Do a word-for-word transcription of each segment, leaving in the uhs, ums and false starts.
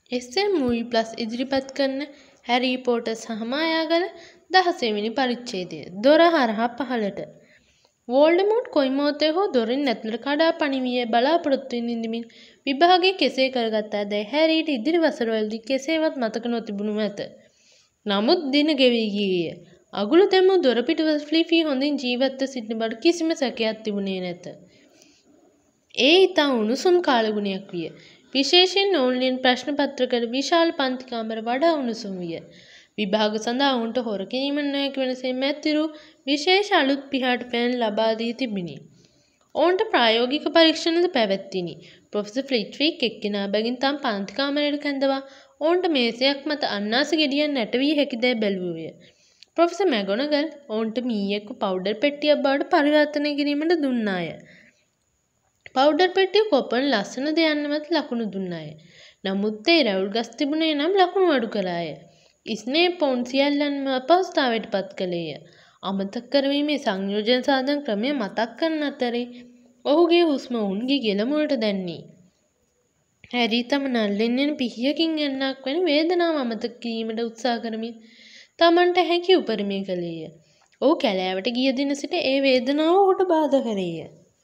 S එම් movie plus ඉදිරිපත් කරන Harry Potter සහ මායාගල දහසවෙනි පරිච්ඡේදය දොර හරහා පහළට. වෝල්ඩමෝට් කොයි මොහොතේ හෝ දොරින් ඇතුළට කඩා පනිවිය බලාපොරොත්තුවෙන් ඉඳමින් විභාගය කෙසේ කරගත්තාදැයි හැරීට ඉදිරි වසරවලදී කෙසේවත් මතක නොතිබුණු ඇත. නමුත් දින ගෙවී ගියේය. අගුල දැමූ දොරපිටුව ෆ්ලිෆී හොඳින් ජීවත්ව සිටින බවට කිසිම සැකයක් තිබුණේ නැත. ඒ ඉතා උණුසුම් කාලගුණයක් විය. විශේෂයෙන් ඔවුන් ප්‍රශ්න පත්‍ර කළ විශාල පන්ති කාමර වඩා උණුසුම් විය. විභාග සඳහා ඔවුන්ට හොර කිරීමට නොහැකි වනසේ මැතිරු විශේෂ අලුත් පිහාට පෑන් ලබා දී තිබිණි. ඔවුන්ට ප්‍රායෝගික පරීක්ෂණද පැවැත්විණි. ප්‍රොෆෙසර් ෆ්ලිට්වික් එක්කෙනා බැගින් තම පන්ති කාමරයට කැඳවා ඔවුන්ට මේසයක් මත අන්නාසි ගෙඩියක් නැටවිය හැකිදැයි බැලුවේය. ප්‍රොෆෙසර් මැගොනගල් ඔවුන්ට මීයෙක්ව පවුඩර් පෙට්ටියක් බවට පරිවර්තනය කිරීමට දුන්නාය. පවුඩර් පෙට්ටිය කොපන ලස්සන දෙයන්නවත් ලකුණු දුන්නාය. නමුත් ඒ රැවුල් ගස් තිබුණේ නම් ලකුණු අඩු කළාය. ස්නේප් ඔවුන් සියල්ලන්ම අපහසුතාවයට පත් කළේය. අමතක කරවීමේ සංයෝජන සාධන ක්‍රමය මතක් කරන අතරේ ඔහුගේ හුස්ම ඔවුන්ගේ ගෙලමුලට දැන්නී. හැරී තම නල්ලෙන් එන පිහියකින් එන්නක් වැනි වේදනාව අමතක කිරීමට උත්සාහ කරමින් තමන්ට හැකි උපරිමය කළේය. ඔහු කැලෑවට ගිය දින සිට ඒ වේදනාව ඔහුට බාධා කළේය.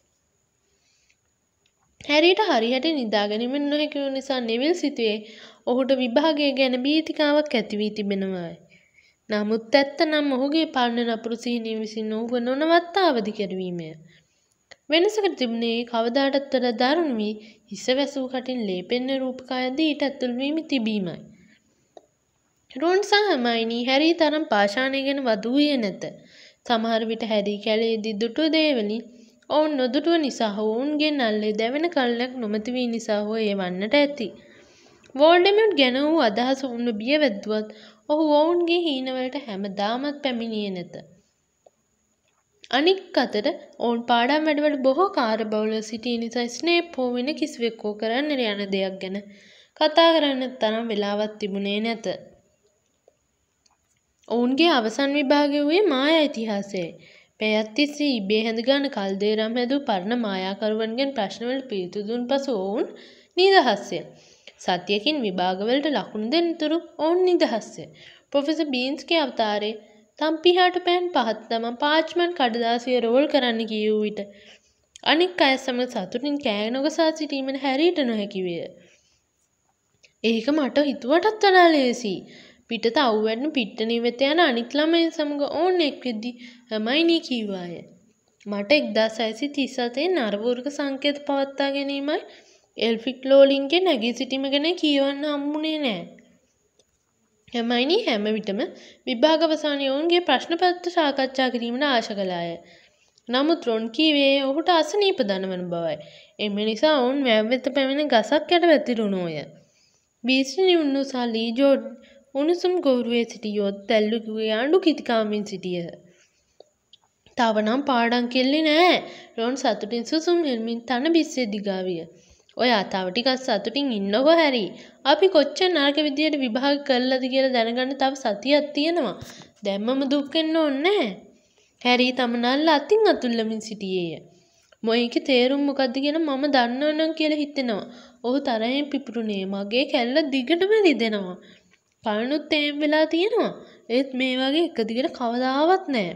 හැරීට හරියට නිදා ගැනීමෙන් නොහැකි වූ නිසා නෙවිල් සිතුවේ ඔහුට විභාගය ගැන භීතිකාවක් ඇති වී තිබෙනවායි. නමුත් ඇත්ත නම් ඔහුගේ පරණ නපුරු සිහිනය විසින් ඔහුව නොනවත්වා අවදි කරවීමය. වෙනසකට තිබුණේ කවදාටත් වඩා දරුණු වී හිස වැසූ කටින් ලේ පෙනෙන රූපකායද ඊට ඇතුළු වීම තිබීමයි. රොන් සහ හර්මයිනි හැරී තරම් පාෂාණය ගැන වදු වූයේ නැත. සමහර විට හැරී කැලේදී දුටු දේවලින් ඔවුන් නොදුටුව නිසා හෝ ඔවුන්ගේ නල්ලේ දැවෙන කල්ලක් නොමැති වී නිසා හෝ ඒ වන්නට ඇති. වෝල්ඩෙමෝට් ගැන වූ අදහස ඔවුන්ව බියවැද්දුවත් ඔහු ඔවුන්ගේ හීනවලට හැමදාමත් පැමිණියේ නැත. අනික් අතට ඔවුන් පාඩම් වැඩවල බොහෝ කාර්යබහුලව සිටිය නිසා ස්නේප් හෝ වෙන කිසිවෙක් හෝ කරන්නට යන දෙයක් ගැන කතා කරන්න තරම් වෙලාවක් තිබුණේ නැත. ඔවුන්ගේ අවසන් විභාගය වූයේ මායා ඉතිහාසයයි. පැයක් තිස්සේ ඉබේ හැඳගන්න කල්දේරම් හැදූ පරණ මායාකරුවන්ගෙන් ප්‍රශ්නවලට පිළිතුරු දුන් පසු ඔවුන් නිදහස්ය. සතියකින් විභාගවලට ලකුණු දෙනතුරු ඔවුන් නිදහස්ය. ප්‍රොෆෙසර් බීන්ස්ගේ අවතාරයේ තම් පිහාට පෑන් පහත් තමන් පාච්මන් කඩදාසිය රෝල් කරන්න කියූ විට අනික් අය සමග සතුටින් කෑ නොගසා සිටීමට හැරීට නොහැකි විය. ඒක මට හිතුවටත් වඩා ලේසියි. පිටත අවුවැඩෙන පිට්ටනිය වෙත යන අනිත් ළමයින් සමග ඕන් එක් වෙද්දී හර්මයිනි කීවාය. මට එක්දාස් හයසිය තිස් හතේ නරඹුරුක සංකේත පවත්වා ගැනීමයි එල්ෆ්‍රික් ලෝලින්ගේ නැගී සිටීම ගැන කියවන්න හම්බුනේ නෑ. හර්මයිනි හැම විටම විභාග අවසානයේ ඔවුන්ගේ ප්‍රශ්න පත්‍ර සාකච්ඡා කිරීමට ආශා කළාය. නමුත් රොන් කීවේ ඔහුට අසනීප දනවන බවයි. එම නිසා ඔවුන් වැව් වෙත පැමිණ ගසක් යට වැතිරුණෝය. බීස්ලි නිවුණු සහ ලී ජෝඩ් උණුසුම් ගෞරවයේ සිටියොත් තැල්ලුගේ ආණ්ඩු කිතිකාමින් සිටියහ. තව නම් පාඩම් කෙල්ලේ නෑ. රොන් සතුටින් සුසුම් හෙල්මින් තන බිස්සේ දිගාවිය. ඔයා තව ටිකක් සතුටින් ඉන්නකෝ හැරී. අපි කොච්චර නරක විදියට විභාග කළාද කියලා දැනගන්න තව සතියක් තියෙනවා. දැම්මම දුක් වෙන්න ඕනේ නෑ. හැරී තම නල්ල අතින් අතුල්ලමින් සිටියේය. මොයිගේ තේරුම මොකද්ද කියලා මම දන්නවනම් කියලා හිතෙනවා. ඔහු තරහෙන් පිපුරුනේ. මගේ කැල්ල දිගටම රිදෙනවා. කලනුත් තේම් වෙලා තියෙනවා. ඒත් මේ වගේ එක දිගට කවදාවත් නෑ.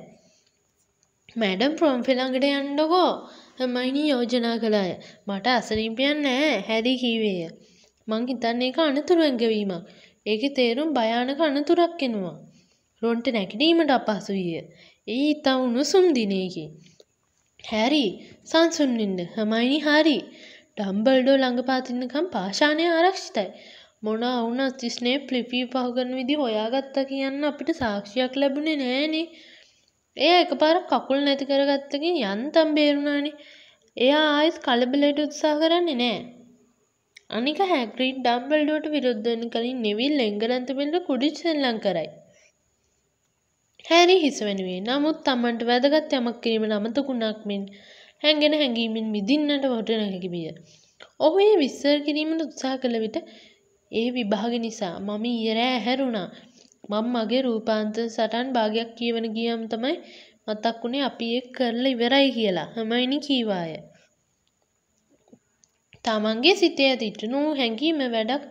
මැඩම් ප්‍රොම්ෆෙ ළඟට යන්නකෝ. හර්මයිනි යෝජනා කළාය. මට අසනීපයක් නෑ හැරී කීවේය. මං හිතන්නේ ඒක අනතුරු ඇඟවීමක්. ඒකේ තේරුම් භයානක අනතුරක් එනවා. රොන්ට නැගිටීමට අපහසු විය. ඒ ඉතා උණුසුම් දිනයකි. හැරී සංසුන් වෙන්න. හර්මයිනි හරි. ඩම්බල්ඩෝ ළඟ පාතින්නකම් පාෂාණය ආරක්ෂිතයි. මොනවා වුණත් ස්නේප් ෆ්ලිපි පහු කරන විදිහ හොයාගත්තා කියන්න අපිට සාක්ෂියක් ලැබුණේ නෑනේ. එයා එකපාරක් කකුල් නැති කරගත්තකින් යන්තම් බේරුණානේ. එයා ආයෙත් කලබලයට උත්සාහ කරන්නේ නෑ. අනික හැග්‍රිඩ් ඩම්බල්ඩෝට විරුද්ධ වෙන කලින් නෙවිල් එංගලන්ත බෙල්ල කුඩිච් සෙල්ලම් කරයි. හැරී හිස වෙනුවේ. නමුත් Tamanට වැදගත් යමක් කිරීමට අමතකුණක් මෙන් හැංගෙන හැංගීමෙන් මිදින්නට වට නැගි විය. ඔහු ඒ විස්තර කිරීමට උත්සාහ කළ විට ඒ විභාග නිසා මම ඊයේ රෑ ඇහැරුණා. මම මගේ රූපාන්තර සටහන් භාගයක් කියවන ගියම් තමයි මතක් වුණේ අපි ඒක කරලා ඉවරයි කියලා. හර්මයිනි කීවාය. තමන්ගේ සිතේ ඇතිටුණු හැඟීම වැඩක්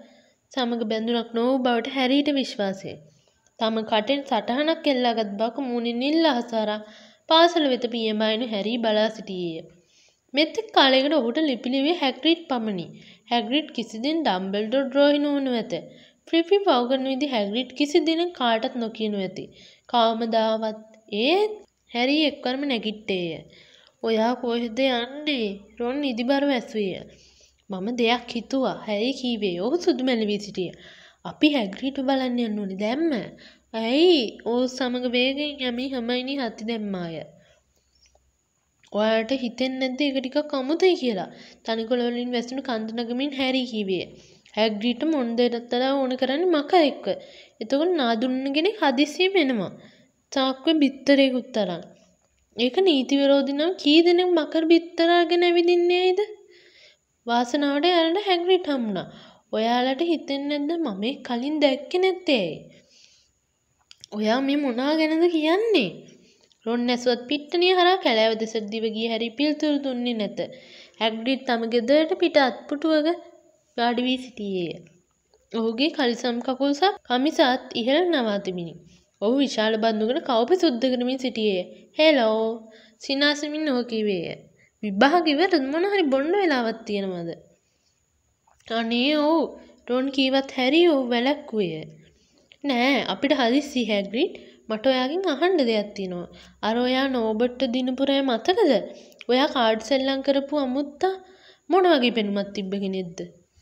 සමග බැඳුනක් නොවූ බවට හැරීට විශ්වාසය. තම කටෙන් සටහනක් එල්ලාගත් බක මුණින් නිල් අහසාරා පාසල වෙත පියඹායනු හැරී බලා සිටියේය. මෙතෙක් කාලයකට ඔහුට ලිපි ලිව්වේ හැග්‍රිඩ් පමණි. හැග්‍රිඩ් කිසිදින ඩම්බල්ඩෝර් ද්‍රෝහී නොවනු ඇත. ෆ්ලිපි පව් කරන විදි හැග්‍රිඩ් කිසිදින කාටත් නොකියනු ඇති. කවමදාවත් ඒත් හැරී එක්වරම නැගිට්ටේය. ඔයා කොහෙද යන්නේ? රොන් ඉදිබරව ඇසුවේය. මම දෙයක් හිතුවා. හැරී කීවේ. ඔහු සුදු මැලවී සිටිය. අපි හැග්‍රිඩ්ව බලන්න යන්න ඕනේ දැම්ම. ඇයි? ඔහු සමග වේගයෙන් යමි හර්මයිනි හති දැම්මාය. ඔයාලට හිතෙන්නේ නැද්ද ඒක ටිකක් අමුතුයි කියලා? තනිකොළ වලින් වැසුණු කන්ද නගමින් හැරී කීවේ. හැග්‍රිඩ්ට මොන්දේටත්තලා ඕන කරන්නේ මකරෙක්ව. එතකොට නාදුන්න කෙනෙක් හදිස්සියෙම එනවා. තාක්කුවේ බිත්තරේකුත් තරම්. ඒක නීති විරෝධී නම් කී දෙනෙක් මකර බිත්තර අරගෙන ඇවිදින්නේ ඇයිද? වාසනාවට යාළුවට හැග්‍රිඩ් හම්බුණා. ඔයාලට හිතෙන්නේ නැද්ද මම මේ කලින් දැක්කේ නැත්තේ ඇයි? ඔයා මේ මොනවා ගැනද කියන්නේ? රොන් ඇසුවත් පිට්ටනිය හරහා කැලෑව දෙසට දිව ගිය හැරී පිළිතුරු දුන්නේ නැත. හැග්‍රිඩ් තම ගෙදරට පිට අත්පුටුවක වාඩි වී සිටියේය. ඔහුගේ කලිසම් කකුල්සක් කමිසත් ඉහළ නවා තිබිණි. ඔහු විශාල බඳුනකට කවුපි සුද්ධ කරමින් සිටියේය. හෙලෝ සිනාසමින් ඔහු කිව්වේය. විභාග ඉවරද මොන හරි බොන්න වෙලාවක් තියෙනවද? අනේ ඔව් රොන් කීවත් හැරී ඔහු වැළැක්වුවේය. නෑ අපිට හදිස්සි හැග්‍රිඩ් මට ඔයාගෙන් අහන්න දෙයක් තියෙනවා. අර ඔයා නෝබට්ට දිනපුරේ මතකද? ඔයා කාඩ් සෙල්ලම් කරපු අමුත්තා මොන වගේ පෙනුමක් තිබ්බ කෙනෙක්ද?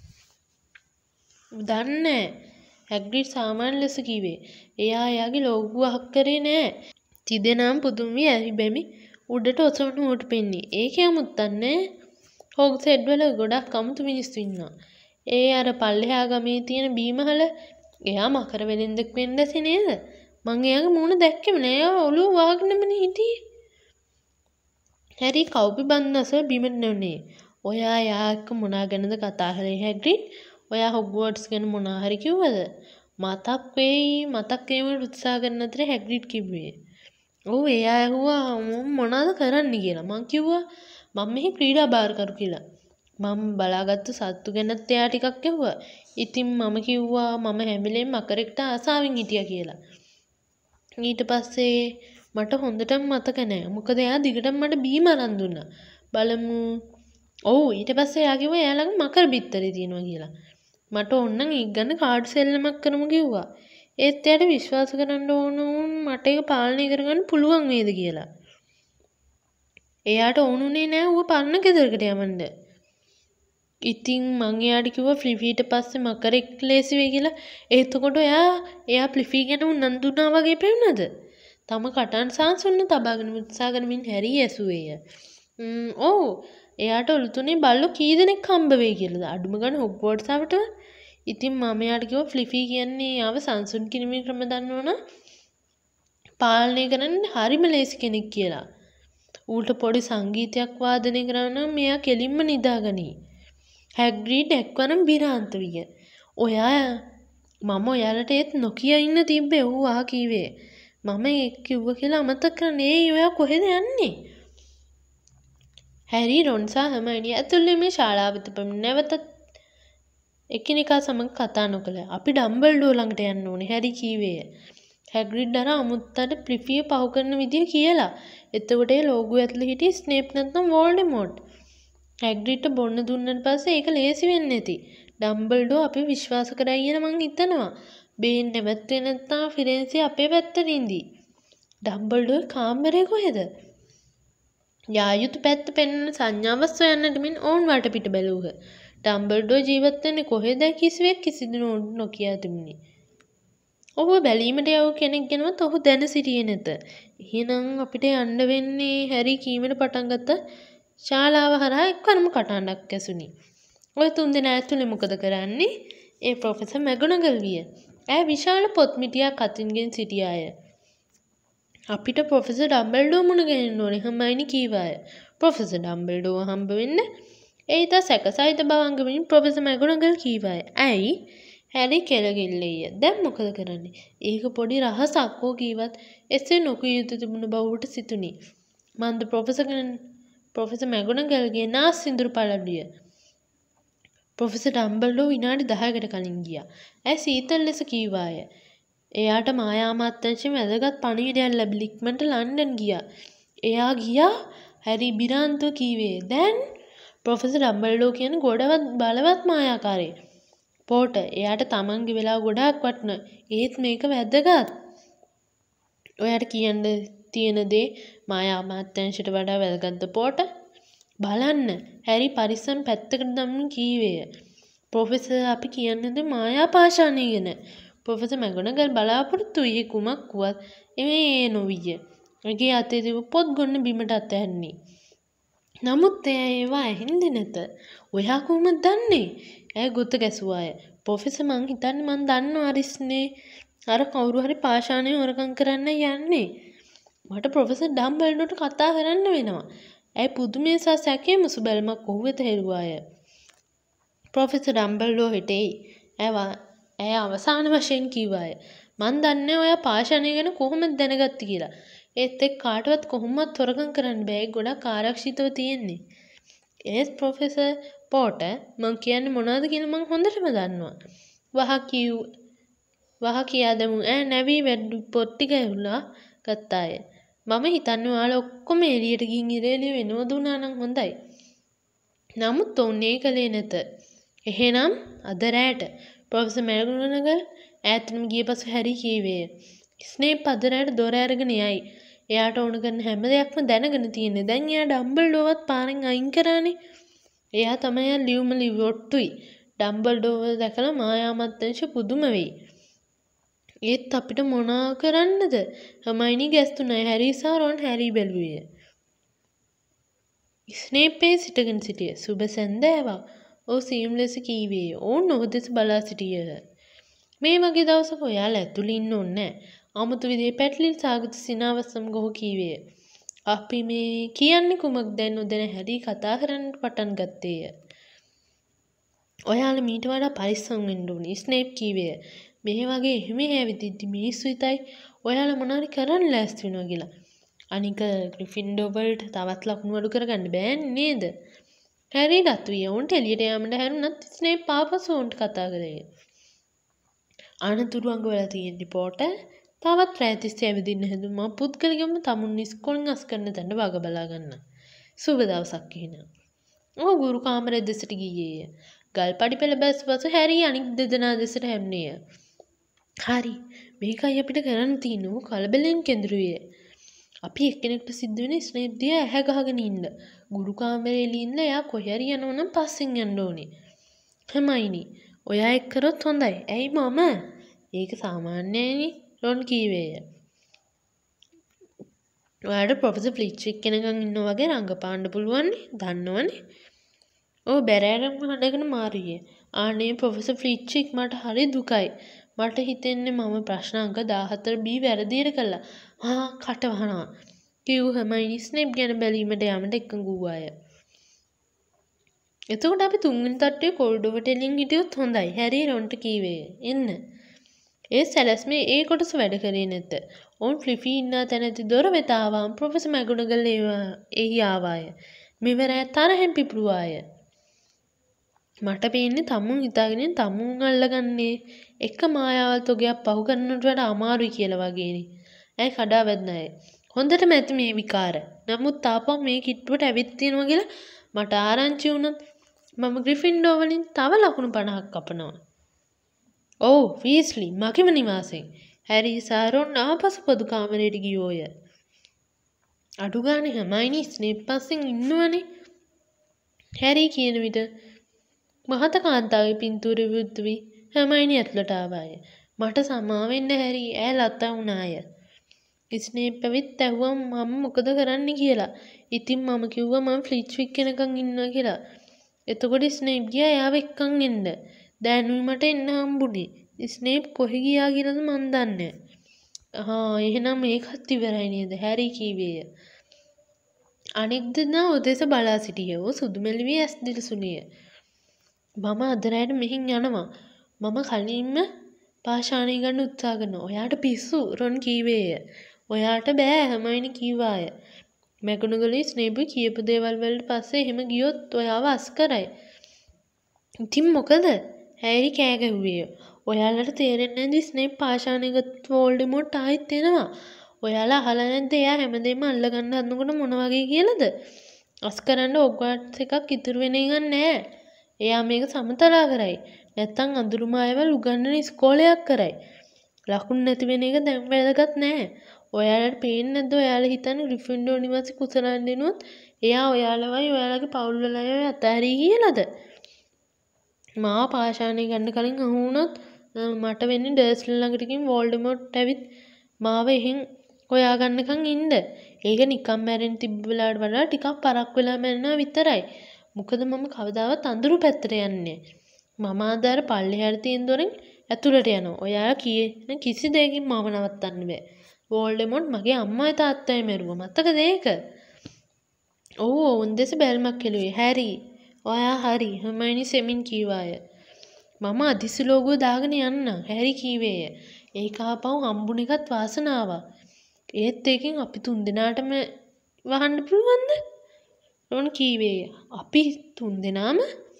දන්නේ හැග්‍රිඩ් සාමාන්‍ය ලෙස කිව්වේ. එයා එයාගේ ලෝගුව අහක් කරේ නෑ. තිදෙනාම පුදුම වී ඇහි බැමි උඩට ඔසවන ඌට පෙන්නේ. ඒකේ අමුත්තක් නෑ. හොග්සෙඩ් වල ගොඩක් අමුතු මිනිස්සු ඉන්නවා. ඒ අර පල්ලෙහා ගමේ තියෙන බීමහල එයා මකර වෙලෙන්දෙක් වෙන්න ඇති නේද? මං එයාගේ මූණ දැක්කෙම නෑ. එයා ඔළුව වහගෙනමනේ හිටියේ. හැරී කවුපි බන්දස බිමට නෙවුනේ. ඔයා එයා එක්ක මොනා ගැනද කතා කරේ හැග්‍රිඩ්? ඔයා හොග්වර්ට්ස් ගැන මොනා හරි කිව්වද? මතක් වෙයි මතක් වීමට උත්සාහ කරන අතරේ හැග්‍රිඩ් කිව්වේ. ඔව් එයා ඇහුවා මොනවද කරන්න කියලා. මං කිව්වා මම මෙහි ක්‍රීඩා බාරකරු කියලා. මම බලාගත්තු සත්තු ගැනත් එයා ටිකක් ඇහුවා. ඉතින් මම කිව්වා මම හැම වෙලේම මකරෙක්ට ආසාවෙන් හිටියා කියලා. ඊට පස්සේ මට හොඳටම මතක නෑ. මොකද එයා දිගටම මට බීම අරන් දුන්නා. බලමු. ඔව් ඊට පස්සේ එයා කිව්වා එයා ළඟ මකර බිත්තරේ තියෙනවා කියලා. මට ඕනනම් ඒක ගන්න කාඩ් සෙල්ලමක් කරමු කිව්වා. ඒත් එයාට විශ්වාස කරන්න ඕන වුන් මට ඒක පාලනය කරගන්න පුළුවන් වේද කියලා. එයාට ඕනුනේ නෑ ඌව පරණ ගෙදරකට යවන්න. ඉතින් මං එයාට කිව්වා ෆ්ලිෆීට පස්සේ මකරෙක් ලේසි වෙයි කියලා. එතකොට එයා එයා ෆ්ලිෆී ගැන උනන්දු වුණා වගේ පෙවුනද? තම කටන් සාන්සුන්න තබාගෙන උත්සාහ කරමින් හැරී ඇසුවේය. ම්ම් ඔව් එයාට ඔලුතුනේ බල්ලෝ කී දෙනෙක් හම්බ වෙයි කියලාද? අඩුම ගන්න හොග්වර්ට්ස් ආවට. ඉතින් මම එයාට කිව්වා ෆ්ලිෆී කියන්නේ ආව සංසුන් කිරීමේ ක්‍රම දන්නවනම් පාලනය කරන්න හරිම ලේසි කෙනෙක් කියලා. ඌට පොඩි සංගීතයක් වාදනය කරනවා නම් මෙයා කෙලින්ම නිදාගනී. හැග්‍රිඩ් එක්වරම බිරාන්ත විය. ඔයා මම ඔයාලට ඒත් නොකිය ඉන්න තිබ්බේ ඌ ආ කීවේ. මම ඒක කිව්ව කියලා අමතක කරන්නේ. ඒ ඔයා කොහෙද යන්නේ? හැරී රොන් සහ හර්මයිනි ඇතුළේ මේ ශාලාව වෙත පැමිණ නැවතත් එකිනෙකා සමග කතා නොකළ. අපි ඩම්බල්ඩෝර් ළඟට යන්න ඕනේ හැරී කීවේය. හැග්‍රිඩ් අර අමුත්තට ෆ්ලිෆිය පහු කරන විදිය කියලා. එතකොට ඒ ලෝගුව ඇතුළේ හිටියේ ස්නේප් නැත්නම් වෝල්ඩෙමෝට්. හැග්‍රිඩ්ට බොන්න දුන්නට පස්සේ ඒක ලේසි වෙන්නේ නැති. ඩම්බල්ඩෝ අපි විශ්වාස කරයි කියලා මං හිතනවා. බේන් නැවැත්තුවේ නැත්නම් ෆිරෙන්සි අපේ පැත්තට ඉඳී. ඩම්බල්ඩෝ කාමරේ කොහෙද? යායුතු පැත්ත පෙන්වන සංඥාවක් සොයන්නට මෙන් ඔවුන් වටපිට බැලූහ. ඩම්බල්ඩෝ ජීවත් වෙන්නේ කොහෙද කිසිවෙක් කිසිදු නොකියා තිබුණි. ඔහු බැලීමට යවූ කෙනෙක් ගැනවත් ඔහු දැන සිටියේ නැත. එහෙනම් අපිට යන්න වෙන්නේ හැරී කීමට පටන් ගත්ත ශාලාව හරහා එක්වරම කටහඬක් ඇසුණි. ඔය තුන්දෙනා ඇතුලේ මොකද කරන්නේ? ඒ ප්‍රොෆෙසර් මැගොනගල් විය. ඇය විශාල පොත් මිටියක් අතින්ගෙන සිටියාය. අපිට ප්‍රොෆෙසර් ඩම්බල්ඩෝ මුණ ගැහෙන්න ඕනේ හර්මයිනි කීවාය. ප්‍රොෆෙසර් ඩම්බල්ඩෝ හම්බ වෙන්න ඒ ඉතා සැකසහිත බව අංගමින් ප්‍රොෆෙසර් මැගොනගල් කීවාය. ඇයි? හැරී කෙළගිල්ලේය. දැන් මොකද කරන්නේ? ඒක පොඩි රහසක් ඕ කීවත් එසේ නොකිය යුතු තිබුණු බව ඌට සිතුණි. මන්ද ප්‍රොෆෙසර් ප්‍රොෆෙසර් මැගොනගල්ගේ නාස් සිඳුරු පළඩිය ප්‍රොෆෙසර් ඩම්බල්ඩෝ විනාඩි දහයකට කලින් ගියා. ඇය සීතල ලෙස කීවාය. එයාට මායා අමාත්‍යාංශයෙන් වැදගත් පණිවිඩයක් ලැබිලා ඉක්මනට ලන්ඩන් ගියා. එයා ගියා? හැරි බිරාන්තව කීවේ. දැන් ප්‍රොෆෙසර් ඩම්බල්ඩෝ කියන ගොඩවත් බලවත් මායාකාරයෙක්. පෝටර් එයාට තමන්ගේ වෙලාව ගොඩාක් වටිනවා. ඒත් මේක වැදගත්. ඔයාට කියන්න තියෙන දේ මායා අමාත්‍යාංශයට වඩා වැදගත්ද පෝටර්? බලන්න හැරි පරිස්සම් පැත්තකට දමමින් කීවේය. ප්‍රොෆෙසර් අපි කියන්නේ මායා පාෂාණය ගැන. ප්‍රොෆෙසර් මැගොනගල් බලාපොරොත්තු වූයේ කුමක් වුවත් එමේ ඒ නොවිය. ඇගේ අතේ තිබු පොත් ගොන්න බිමට අතහැරිණි. නමුත් එයා ඒවා ඇහින්දේ නැත. ඔයා කොහොමද දන්නේ? ඇය ගොත ගැසුවාය. ප්‍රොෆෙසර් මං හිතන්නේ මං දන්නවා අරිස්නේ. අර කවුරු හරි පාෂාණය හොරකම් කරන්න යන්නේ. මට ප්‍රොෆෙසර් ඩම්බල්ඩෝට කතා කරන්න වෙනවා. ඇය පුදුමය සහ සැකයේ මුසු බැලමක් ඔහු වෙත හෙළුවාය. Professor Dumbledore හිටෙයි. ඇය අවසාන වශයෙන් කීවාය. මන් දන්නේ ඔයා පාෂාණය ගැන කොහොමද දැනගත්තේ කියලා. ඒත් එක් කාටවත් කොහොමවත් හොරකම් කරන්න බෑ. ගොඩක් ආරක්ෂිතව තියෙන්නේ. ඒත් ප්‍රොෆෙසර් පෝටර් මං කියන්නේ මොනවද කියලා මං හොඳටම දන්නවා. වහ කිව් වහ කියා දෙමු. ඈ නැවි වැඩි පොත් ටික ඇහුලා ගත්තාය. මම හිතන්නේ ඔයාලා ඔක්කොම එළියට ගිහින් ඉරේලිය වෙනවද උනා නම් හොඳයි. නමුත් ඔවුන් ඒ කලේ නැත. එහෙනම් අද රැට ප්‍රොෆෙසර් මැගොනගල් ඈතටම ගිය පසු හැරි කීවේය. ස්නේප් අද රැට දොර අරගෙන යයි. එයාට ඕන කරන හැම දෙයක්ම දැනගෙන තියෙන්නේ. දැන් එයා ඩම්බල්ඩෝවත් පාරෙන් අයින් කරානේ. එයා තමයි ලියුම ලිවොට්ටුයි. ඩම්බල්ඩෝව දැකලා මායා අමාත්‍යාංශ පුදුම වෙයි. ඒත් අපිට මොනා කරන්නද? හර්මයිනි ගැස්තුණා. හැරි සහ රොන් හැරි බැලුවේ. ස්නේප් සිටගෙන සිටිය. සුබ සැන්දෑවක්. ඔහු සියුම් ලෙස කීවේ. ඔවුන් ඔහු දෙස බලා සිටියහ. මේ වගේ දවසක ඔයාලා ඇතුළේ ඉන්න ඕනේ නැහැ. අමුතු විදිහේ පැටලිල් සාගත සිනාවත් සමග ඔහු කීවේය. අපි මේ කියන්නේ කුමක්ද දැන් නොදැන හැරි කතා කරන්න පටන් ගත්තේය. ඔයාලා මීට වඩා පරිස්සම් වෙන්න ඕනේ. ස්නේප් කීවේය. මේ වගේ එහෙම හැවිදිද්දි මිනිස්සු හිතයි ඔයාලා මොනාරි කරන්න ලෑස්ති වෙනවා කියලා. අනික ග්‍රිෆින්ඩෝ වලට තවත් ලකුණු අඩු කරගන්න බෑනේ නේද? හැරි රත්විය උන්ට එළියට යෑමට හැරුණත් ස්නේප් ආපසු උන්ට කතා කළේ. අනතුරු අඟ වල තියෙන පොටර් තවත් රැය තිස්සේ ඇවිදින්න හැදුවා. පුද්ගලිකවම තමුන් ඉස්කෝලෙන් අස් කරන තැන වග බලා ගන්න. සුබ දවසක් කියනවා. ඔහු ගුරු කාමරය දෙසට ගියේය. ගල්පඩි පෙළ බැස්පසු හැරි අනික් දෙදෙනා දෙසට හැම්නේය. හරි මේකයි අපිට කරන්න තියෙන්නේ. කලබලෙන් කෙඳුරුවේ. අපි එක්කෙනෙක්ට සිද්ධ වෙන ස්නේප් දිහා ඇහැ ගහගෙන ඉන්න. ගුරු කාමරේ ඉන්න එයා කොහේ හරි යනවා නම් පස්සෙන් යන්න ඕනේ. හර්මයිනි ඔයා එක් කරොත් හොඳයි. ඇයි මම? ඒක සාමාන්‍යයිනේ. රොන් කීවේය. ඔයාලට ප්‍රොෆෙසර් ෆ්ලිච්වික් කෙනකන් ඉන්නවා වගේ රංගපාන්න පුළුවන් නේ. දන්නවනේ. ඔව් බැරෑරම් හදගෙන මාරියේ. ආනේ ප්‍රොෆෙසර් ෆ්ලිච්වික් මට හරි දුකයි. මට හිතෙන්නේ මම ප්‍රශ්න අංක දාහතර බී වැරදියට කළා. ආ කට වහනවා. කිව් හර්මයිනි ස්නේප් ගැන බැලීමට යමට එකඟ වූවාය. එතකොට අපි තුන්වෙනි තට්ටුවේ කොරිඩෝවට එළින් හිටියොත් හොඳයි. හැරි රොන්ට කීවේය. එන්න. ඒ සැලැස්මේ ඒ කොටස වැඩ කරේ නැත. ඔවුන් ෆ්ලිෆි ඉන්නා තැන ඇති දොර වෙත ආවම ප්‍රොෆෙසර් මැගොනගල් එහි ආවාය. මෙවර තරහෙන් පිපුරුවාය. මට පේන්නේ තමුන් හිතාගෙන තමුන් අල්ලගන්නේ එක මායාවල් තොගයක් පහු කරනට වඩා අමාරුයි කියලා වගේනේ. ඇයි කඩා වැද්දා අය. හොඳටම ඇති මේ විකාර. නමුත් තාපම් මේ කිට්ටුවට ඇවිත් තියෙනවා කියලා මට ආරංචි වුණොත් මම ග්‍රිෆින්ඩෝ වලින් තව ලකුණු පනහක් කපනවා. ඔව් වීස්ලි මගේම නිවාසෙන්. හැරි සාරොන් ආපසු පොදු කාමරයට ගියෝය. අඩු ගානේ හර්මයිනි ස්නේප් පස්සෙන් ඉන්නවනේ. හැරි කියන විට මහත කාන්තාවේ පින්තූර විරුද්ධ වී හර්මයිනි ඇතුළට ආවාය. මට සමා වෙන්න හැරි ඈ ලතා වුණාය. ස්නේප් ඇවිත් ඇහුවම මම මොකද කරන්න කියලා. ඉතින් මම කිව්වා මම ෆ්ලිච්වික් කෙනකන් ඉන්නවා කියලා. එතකොට ස්නේප් ගියා එයාව එක්කන් එන්න. දැනුයි මට එන්න හම්බුනේ. ස්නේප් කොහෙ ගියා කියලාද මන් දන්නේ. ආ එහෙනම් මේකත් ඉවරයි නේද? හැරි කීවේය. අනෙක් දෙනා ඔදෙස බලා සිටියව සුදු මෙලිවි ඇස් දිලසුනිය. මම අද රැයට මෙහින් යනවා. මම කලින්ම පාෂාණය ගන්න උත්සාහ කරනවා. ඔයාට පිස්සු රොන් කීවේය. ඔයාට බෑ හර්මයිනි කීවාය. මැගොනගලේ ස්නේප් කියපු දේවල් වලට පස්සේ එහෙම ගියොත් ඔයාව අස් කරයි. ඉතින් මොකද? හැරි කෑ ගැහුවේ. ඔයාලට තේරෙන්නේ නැද්ද ස්නේප් පාෂාණයකට වෝල්ඩෙමෝට් ආයෙත් එනවා. ඔයාලා අහලා නැද්ද එයා හැමදේම අල්ලගන්න හදනකොට මොන වගේ කියලාද? අස් කරන්න ඔග්වර්ට්ස් එකක් ඉතුරු වෙන එක නෑ. එයා මේක සමතලා කරයි. නැත්තම් අඳුරු මායවල් උගන්වන ඉස්කෝලයක් කරයි. ලකුණු නැති වෙන එක දැන් වැදගත් නෑ. ඔයාලට පේන්නේ නැද්ද ඔයාලා හිතන්නේ ග්‍රිෆින්ඩෝර් නිවාසි කුසලයන් දෙනුවොත් එයා ඔයාලවයි ඔයාලගේ පවුල් වල අය අතහැරී කියලාද? මාව පාෂාණය ගන්න කලින් අහු වුණොත් මට වෙන්නේ ඩර්ස්ලි ළඟට ගිහින් වෝල්ඩෙමෝට් ඇවිත් මාව එහෙන් හොයාගන්නකම් ඉන්න. ඒක නිකම් මැරෙන්න තිබ්බ වෙලාවට වඩා ටිකක් පරක් වෙලා මැරෙනවා විතරයි. මොකද මම කවදාවත් අඳුරු පැත්තට යන්නේ මම අද අර පල්ලෙහාට තියෙන දොරෙන් ඇතුළට යනවා. ඔයාලා කියන කිසි දෙයකින් මාව නවත්තන්න බෑ. වෝල්ඩෙමෝට් මගේ අම්මයි තාත්තයි මැරුවා. මතකද ඒක? ඔව් ඔවුන් දෙස බැල්මක් කෙළුවේ. හැරි ඔයා හරි හර්මයිනි සෙමින් කීවාය. මම අදිසි ලෝගුව දාගෙන යන්නම් හැරි කීවේය. ඒක ආපහු හම්බුන එකත් වාසනාවක්. ඒත් ඒකෙන් අපි තුන් දෙනාටම වහන්න පුළුවන්ද? රොන් කීවේය. අපි තුන් දෙනාම?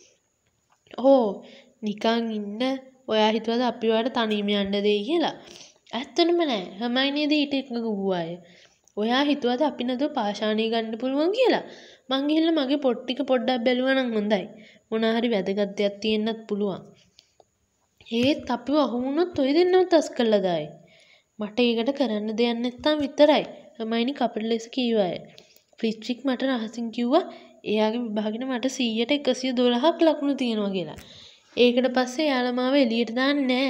ඕ නිකන් ඉන්න ඔයා හිතුවද අපි ඔයාලට තනියම යන්න දෙයි කියලා? ඇත්තටම නෑ. හර්මයිනිද ඊට එකඟ වූවාය. ඔයා හිතුවද අපි නේද පාෂාණී ගන්න පුළුවන් කියලා? මං ගිහිල්ලා මගේ පොත් ටික පොඩ්ඩක් බැලුවා නම් හොඳයි. මොනවා හරි වැදගත් දෙයක් තියෙන්නත් පුළුවන්. ඒත් අපිව අහු වුණොත් ඔය දෙන්නව තස් කළා දායි. මට ඒකට කරන්න දෙයක් නැත්තම් විතරයි. හර්මයිනි කපට ලෙස කීවාය. ෆ්ලිච්චික් මට රහසින් කිව්වා එයාගේ විභාගෙට මට සීයට එකසිය දොළහක් ලකුණු තියෙනවා කියලා. ඒකට පස්සේ එයාලා මාව එළියට දාන්නේ නැහැ.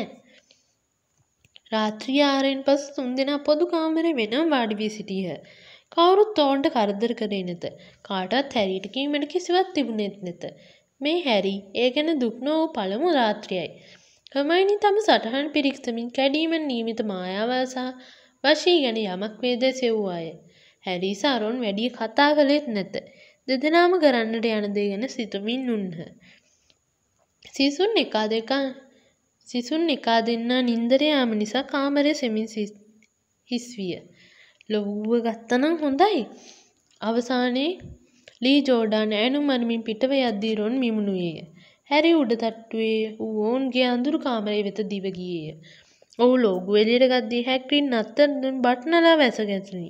රාත්‍රී ආරෙන් පසු තුන්දෙනා පොදු කාමරේ වෙනම වාඩි වී සිටියහ. කවුරුත් ඔවුන්ට කරදර කරේ නැත. කාටවත් හැරිට කීමට කිසිවක් තිබුණෙත් නැත. මේ හැරි ඒ ගැන දුක් නොවූ පළමු රාත්‍රියයි. හර්මයිනි තම සටහන් පිරික්සමින් කැඩීමෙන් නියමිත මායාවල් සහ වශී ගැන යමක් වේදේ සෙව්වාය. හැරි සහ රොන් වැඩි කතා කළේත් නැත. දෙදෙනාම කරන්නට යන දේ ගැන සිතමින් උන්හ. සිසුන් එකා දෙක සිසුන් එකා දෙන්නා නින්දර යාම නිසා කාමරය සෙමින් හිස් විය. ලොව්ව ගත්තනම් හොඳයි. අවසානයේ ලී ජෝඩාන් ඈනුම් අරමින් පිටව යද්දී රොන් මිමුණුයේය. හැරි උඩ තට්ටුවේ ඌ ඔවුන්ගේ අඳුරු කාමරය වෙත දිව ගියේය. ඔහු ලෝගු එළියට ගද්දී හැග්රිඩ් නත්තර දුන් බට්නලා වැස ගැසුනි.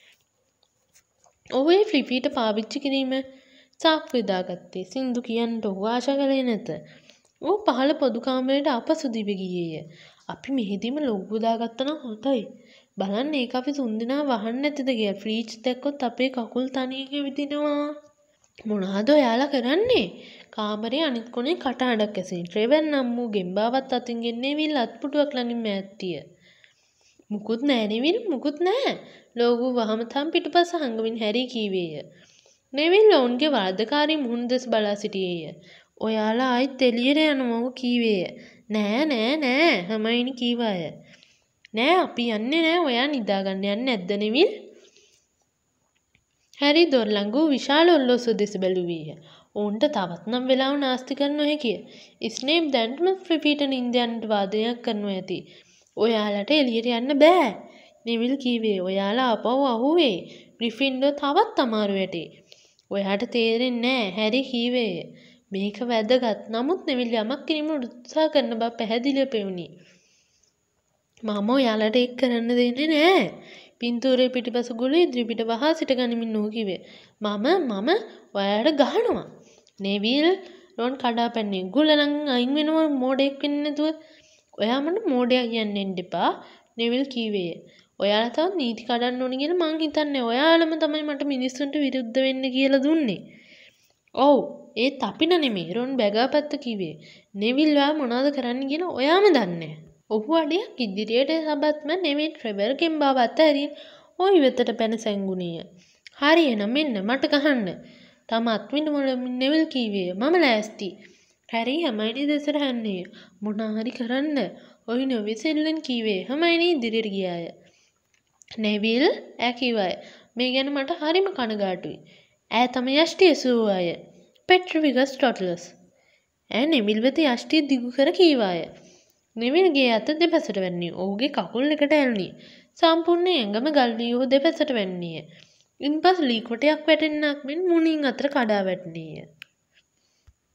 ඔහු ඒ ෆ්ලිපීට පාවිච්චි කිරීම සාක්කු යොදාගත්තේ. සින්දු කියන්නට ඔහු ආශා කළේ නැත. ඌ පහළ පොදු කාමරයට ආපසු දිව ගියේය. අපි මෙහෙදීම ලොග්ගු දාගත්තා නම් හොඳයි. බලන්න ඒක අපි තුන්දෙනා වහන්න නැතිද කියලා. ෆ්‍රීච් දැක්කොත් අපේ කකුල් තනියෙන් විදිනවා. මොනවාද ඔයාලා කරන්නේ? කාමරේ අනිත් කොනේ කටහඬක් ඇසෙන. ට්‍රෙවර් නම් වූ ගෙම්බාවත් අතින් ගෙන්නේවිල් අත්පුටුවක් ළඟින් මෑත්තිය. මුකුත් නෑ නෙවිල් මුකුත් නෑ. ලෝගු වහම තම් පිටුපස හංගමින් හැරි කීවේය. නෙවිල් ඔවුන්ගේ වරදකාරී මුහුණ දෙස බලා සිටියේය. ඔයාලා ආයිත් එළියට යනවා කීවේය. නෑ නෑ නෑ හර්මයිනි කීවාය. නෑ අපි යන්නේ නෑ. ඔයා නිදාගන්න යන්නේ නැද්ද නෙවිල්? හැරි දොර ළඟ වූ විශාල ඔල්ලෝසුව දෙස බැලුවේය. ඔවුන්ට තවත් නම් වෙලාව නාස්ති කරන්න නොහැකිය. ස්නේප් දැන්ටම ෆ්ලිපීට නින්ද යන්නට වාදනයක් කරනවා ඇති. ඔයාලට එළියට යන්න බෑ. නෙවිල් කීවේ. ඔයාලා ආපහු අහුවේ. ග්‍රිෆින්ඩෝ තවත් අමාරු වැටේ. ඔයාට තේරෙන්නේ නෑ හැරි කීවේය. මේක වැදගත්. නමුත් නෙවිල් යමක් කිරීමට උත්සාහ කරන බව පැහැදිලිව පෙවුනි. මම ඔයාලට ඒක කරන්න දෙන්නේ නෑ. පින්තූරේ පිටිපස ගුළු ඉදිරිපිට වහා සිට ගනිමින් නෝ කිව්වේ. මම මම ඔයාලට ගහනවා. නෙවිල් රොන් කඩා පැන්නේ. ගුලලන් අයින් වෙනවා මෝඩෙක් වෙන්නේ නැතුව. ඔයා මට මෝඩයා කියන්න එන්න එපා. නෙවිල් කීවේය. ඔයාලා තවත් නීති කඩන්න ඕනි කියලා මං හිතන්නේ. ඔයාලම තමයි මට මිනිස්සුන්ට විරුද්ධ වෙන්න කියලා දුන්නේ. ඔව් ඒත් අපිට නෙමෙයි. රොන් බැගාපත්ත කිව්වේ. නෙවිල් ඔයා මොනවද කරන්න කියලා ඔයාම දන්නේ. ඔහු අඩියක් ඉදිරියට සබත්ම නෙවිල් ට්‍රෙවර් ගෙම්බාව අතහැරින් ওই වෙතට පැන සැංගුණේය. හරි එහෙනම් මෙන්න මට ගහන්න. තම අත්මිට මොළමින් නෙවිල් කීවේය. මම ලෑස්ති. හැරි හර්මයිනි දෙසට හැන්නේය. මොනා හරි කරන්න. ඔහු නොවිසෙල්ලෙන් කීවේ. හර්මයිනි ඉදිරියට ගියාය. නෙවිල් ඈ කිව්වාය. මේ ගැන මට හරිම කනගාටුයි. ඈ තම යෂ්ටි ඇසුවාය. පෙට්‍රවිගස් ටොටලස්. ඈ නෙවිල් වෙත යෂ්ටි දිගු කර කීවාය. නෙවිල්ගේ අත දෙපසට වැන්නේ. ඔහුගේ කකුල් එකට ඇල්ුණි. සම්පූර්ණ ඇඟම ගල් වී ඔහු දෙපසට වැන්නේය. ඉන්පසු ලී කොටයක් වැටෙන්නක් මෙන් මුණින් අතර කඩා වැටුණේය.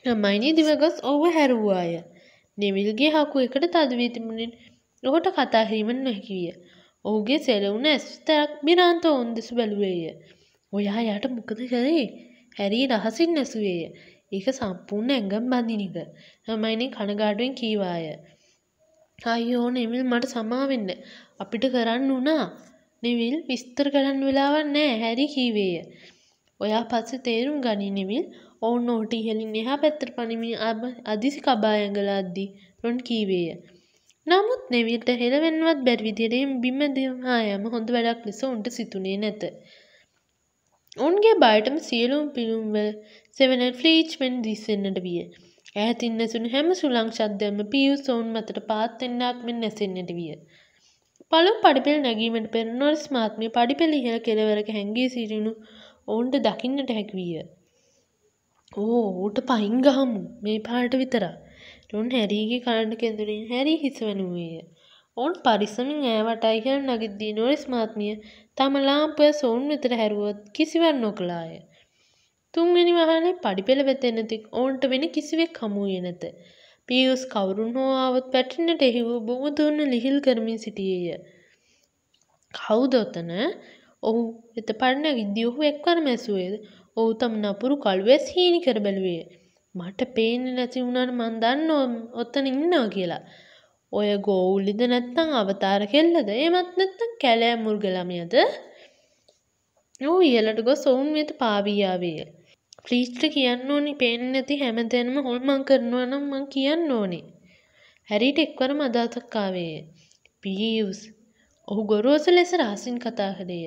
හර්මයිනි දිවගස් ඔහුව හැරුවාය. නෙවිල්ගේ හකු එකට තද වී තිබුණෙන් ඔහුට කතා කිරීම නොහැකි විය. ඔහුගේ සෙලවුණ ඇස් විතරක් බිරාන්ත ඔවුන් දෙස බැලුවේය. ඔයා යාට මොකද කරේ? හැරි රහසින් ඇසුවේය. ඒක සම්පූර්ණ ඇඟම් බඳින එක. හර්මයිනි කනගාටුවෙන් කීවාය. අයියෝ නෙවිල් මට සමා වෙන්න. අපිට කරන්න උනා. නෙවිල් විස්තර කරන්න වෙලාවක් නැහැ හැරි කීවේය. ඔයා පස්සේ තේරුම් ගනි නෙවිල්. ඔවුන් ඔහුට ඉහළින් එහා පැත්තට පනිමින් අදිසි කබා ඇඟලද්දී රොන් කීවේය. නමුත් නෙවිල්ට හෙළවෙන්නවත් බැරි විදියට බිම දමා යෑම හොඳ වැඩක් ලෙස උන්ට සිතුනේ නැත. ඔවුන්ගේ බයටම සියලුම පිළුම් වල සෙවනල් ෆ්ලීච් මෙන් දිස්සෙන්නට විය. ඈතින් නැසුණු හැම සුළං ශබ්දයක්ම පියුස් ඔවුන් මතට පාත් වෙන්නක් මෙන් නැසෙන්නට විය. පළමු පඩිපෙළ නැගීමට පෙර නොරිස් මහත්මිය පඩිපෙළ ඉහළ කෙළවරක හැංගී සිටිනු ඔවුන්ට දකින්නට හැකි විය. ඕ ඌට පහින් ගහමු මේ පාට විතරක්. රොන් හැරීගේ කනට කෙඳුරින් හැරී හිස වැනුවේය. ඔවුන් පරිස්සමින් ඈ වටා ඉහළ නගිද්දී නොරිස් මහත්මිය තම ලාම්පුව සොවුන් වෙතට හැරුවොත් කිසිවක් නොකළාය. තුන්වෙනි වහලේ පඩිපෙළ වෙත එන තෙක් ඔවුන්ට වෙන කිසිවෙක් හමු වූයේ නැත. පියුස් කවුරුන් හෝ ආවොත් පැටෙන්නට එහි වූ බුමුදුන්න ලිහිල් කරමින් සිටියේය. කවුද ඔතන? ඔහු වෙත පඩ නැගිද්දී ඔහු එක්වරම ඇසුවේද? ඔහු තම නපුරු කළුවැස් හීනි කර බැලුවේය. මට පේන්නේ නැති වුණාට මං දන්නවා ඔතන ඉන්නවා කියලා. ඔය ගෝවුලිද නැත්නම් අවතාර කෙල්ලද? එහෙමත් නැත්නම් කැලෑ මුර්ග ළමයාද? ඔහු ඉහළට ගොස් ඔවුන් වෙත පාවී ආවේය. ෆ්ලීච්ට කියන්න ඕනි පේන්නේ නැති හැමතැනම හොල්මන් කරනවා නම් මං කියන්න ඕනේ. හැරිට එක්වරම අදහසක් ආවේය. පියුස් ඔහු ගොරෝසු ලෙස රහසින් කතා කළේය.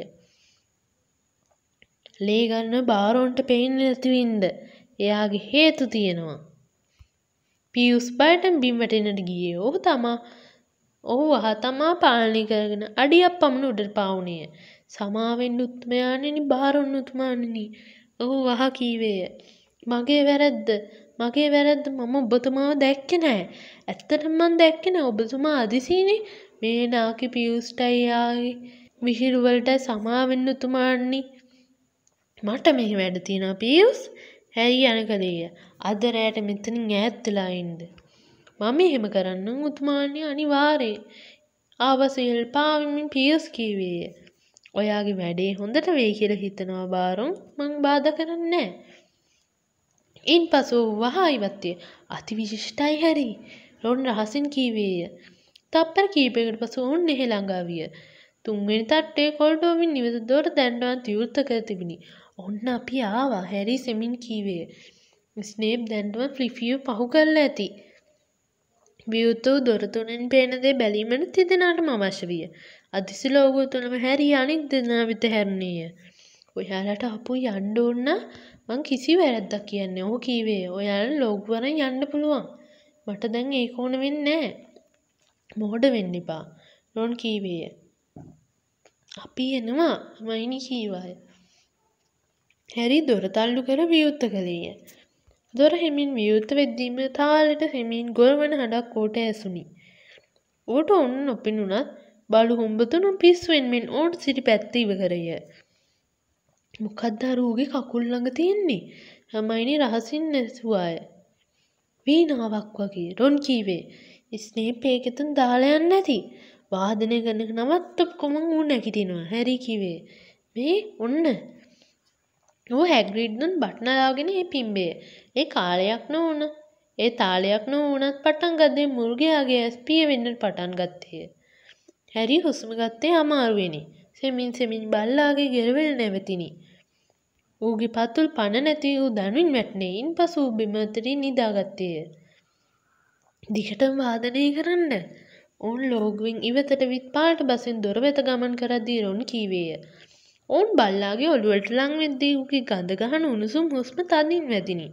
ලේ ගන්න බාරොන්ට පේන්නේ නැති වින්ද එයාගේ හේතු තියෙනවා. පියුස් බයටම බිම් වැටෙන්නට ගියේ. ඔහු තමා ඔහු වහ තමා පාලනය කරගෙන අඩියක් පමණ උඩට පාවුණේය. සමාවෙන්න උත්මයාණෙනි බාරොන් උතුමාණෙනි. ඔහු වහ කීවේය. මගේ වැරද්ද මගේ වැරද්ද මම ඔබතුමාව දැක්කේ නැහැ. ඇත්තටම මං දැක්කේ නැහැ. ඔබතුමා අදිසීනේ මේ නාකි පියුස්ටයි යාගේ විහිළු වලට සමාවෙන්න උතුමාණනි. මට මෙහි වැඩ තියෙනවා පියුස්. හැරි යන කලේය. අද රැට මෙතනින් ඈත් වෙලා ඉන්න. මම එහෙම කරන්නම් උතුමාණනි අනිවාර්යයෙන්. ආවසෙල් පාවිමින් පියුස් කීවේය. ඔයාගේ වැඩේ හොඳට වෙයි කියලා හිතනවා බාරොන් මං බාධා කරන්නේ නැහැ. ඉන්පසු වහ ඉවත්ය. අතිවිශිෂ්ටයි හැරි. රොන් රහසින් කීවේය. තප්පර කීපයකට පසු ඔවුන් එහි ළඟා විය. තුන්වෙනි තට්ටේ කොල්ඩෝවින් නිවස දොර දැන්වත් විවෘත කර තිබුණි. ඔන්න අපි ආවා හැරි සෙමින් කීවේය. ස්නේප් දැන්වත් ෆ්ලිෆියු පහු කරලා ඇති. විවෘත වූ දොර තුනෙන් පේන දේ බැලීමට තිදෙනාටම අවශ්‍ය විය. අදිසි ලෝගුව තුළම හැරි අනෙක් දෙනා වෙත හැරුණේය. ඔයාලට අපු යන්න ඕන නම් මං කිසි වැරද්දක් කියන්නේ. ඔහු කීවේය. ඔයාලට ලෝගුව වරන් යන්න පුළුවන්. මට දැන් ඒක ඕන වෙන්නේ නැහැ. මොඩ වෙන්න එපා. රොන් කීවේය. අපි එනවා මයිනි කීවාය. හැරි දොර තල්ලු කර විවෘත කළේය. දොර හිමින් විවෘත වෙද්දීම තාලෙට හිමින් ගොරවන හඬක් ඌට ඇසුණි. ඌට ඔන්න නොපෙනුනත් බලු හුඹතුණු පිස්සුවෙන් මෙන් ඌට සිටි පැත්ත ඉව කරේය. මොකක්ද අර ඌගේ කකුල් ළඟ තියෙන්නේ? හර්මයිනි රහසින් ඇසුවාය. වීණාවක් වගේ. රොන් කීවේ. ස්නේප් ඒකෙන් දාලා යන්නේ නැති. වාදනය කරන නවත්තපුවම ඌ නැගිටිනවා. හැරි කිව්වේ. මේ ඔන්න. ඌ හැග්‍රිඩ්න් බට්නලාගෙන ඒ පිම්බේ. ඒ කාලයක් නෝන. ඒ තාලයක් නෝනත් පටන් ගත්තේ මුර්ගයාගේ ඇස් පිය වෙන්නට පටන් ගත්තේ. හැරි හුස්ම ගත්තේ අමාරුවෙනි. සෙමින් සෙමින් බල්ලාගේ ගෙරවල නැවතිනි. ඌගේ පතුල් පණ නැති ඌ දනුන් වැටනේ. ඉන්පසු ඌ බිම අතරින් නිදාගත්තේය. දිගටම වාදනය කරන්න. ඔවුන් ලෝගුවෙන් ඉවතට විත් පාට බසින් දොර වෙත ගමන් කරද්දී රොන් කීවේය. ඔවුන් බල්ලාගේ ඔළුවට ලං වෙද්දී ඌගේ ගඳ ගහන උණුසුම් හුස්ම තදින් වැදිනි.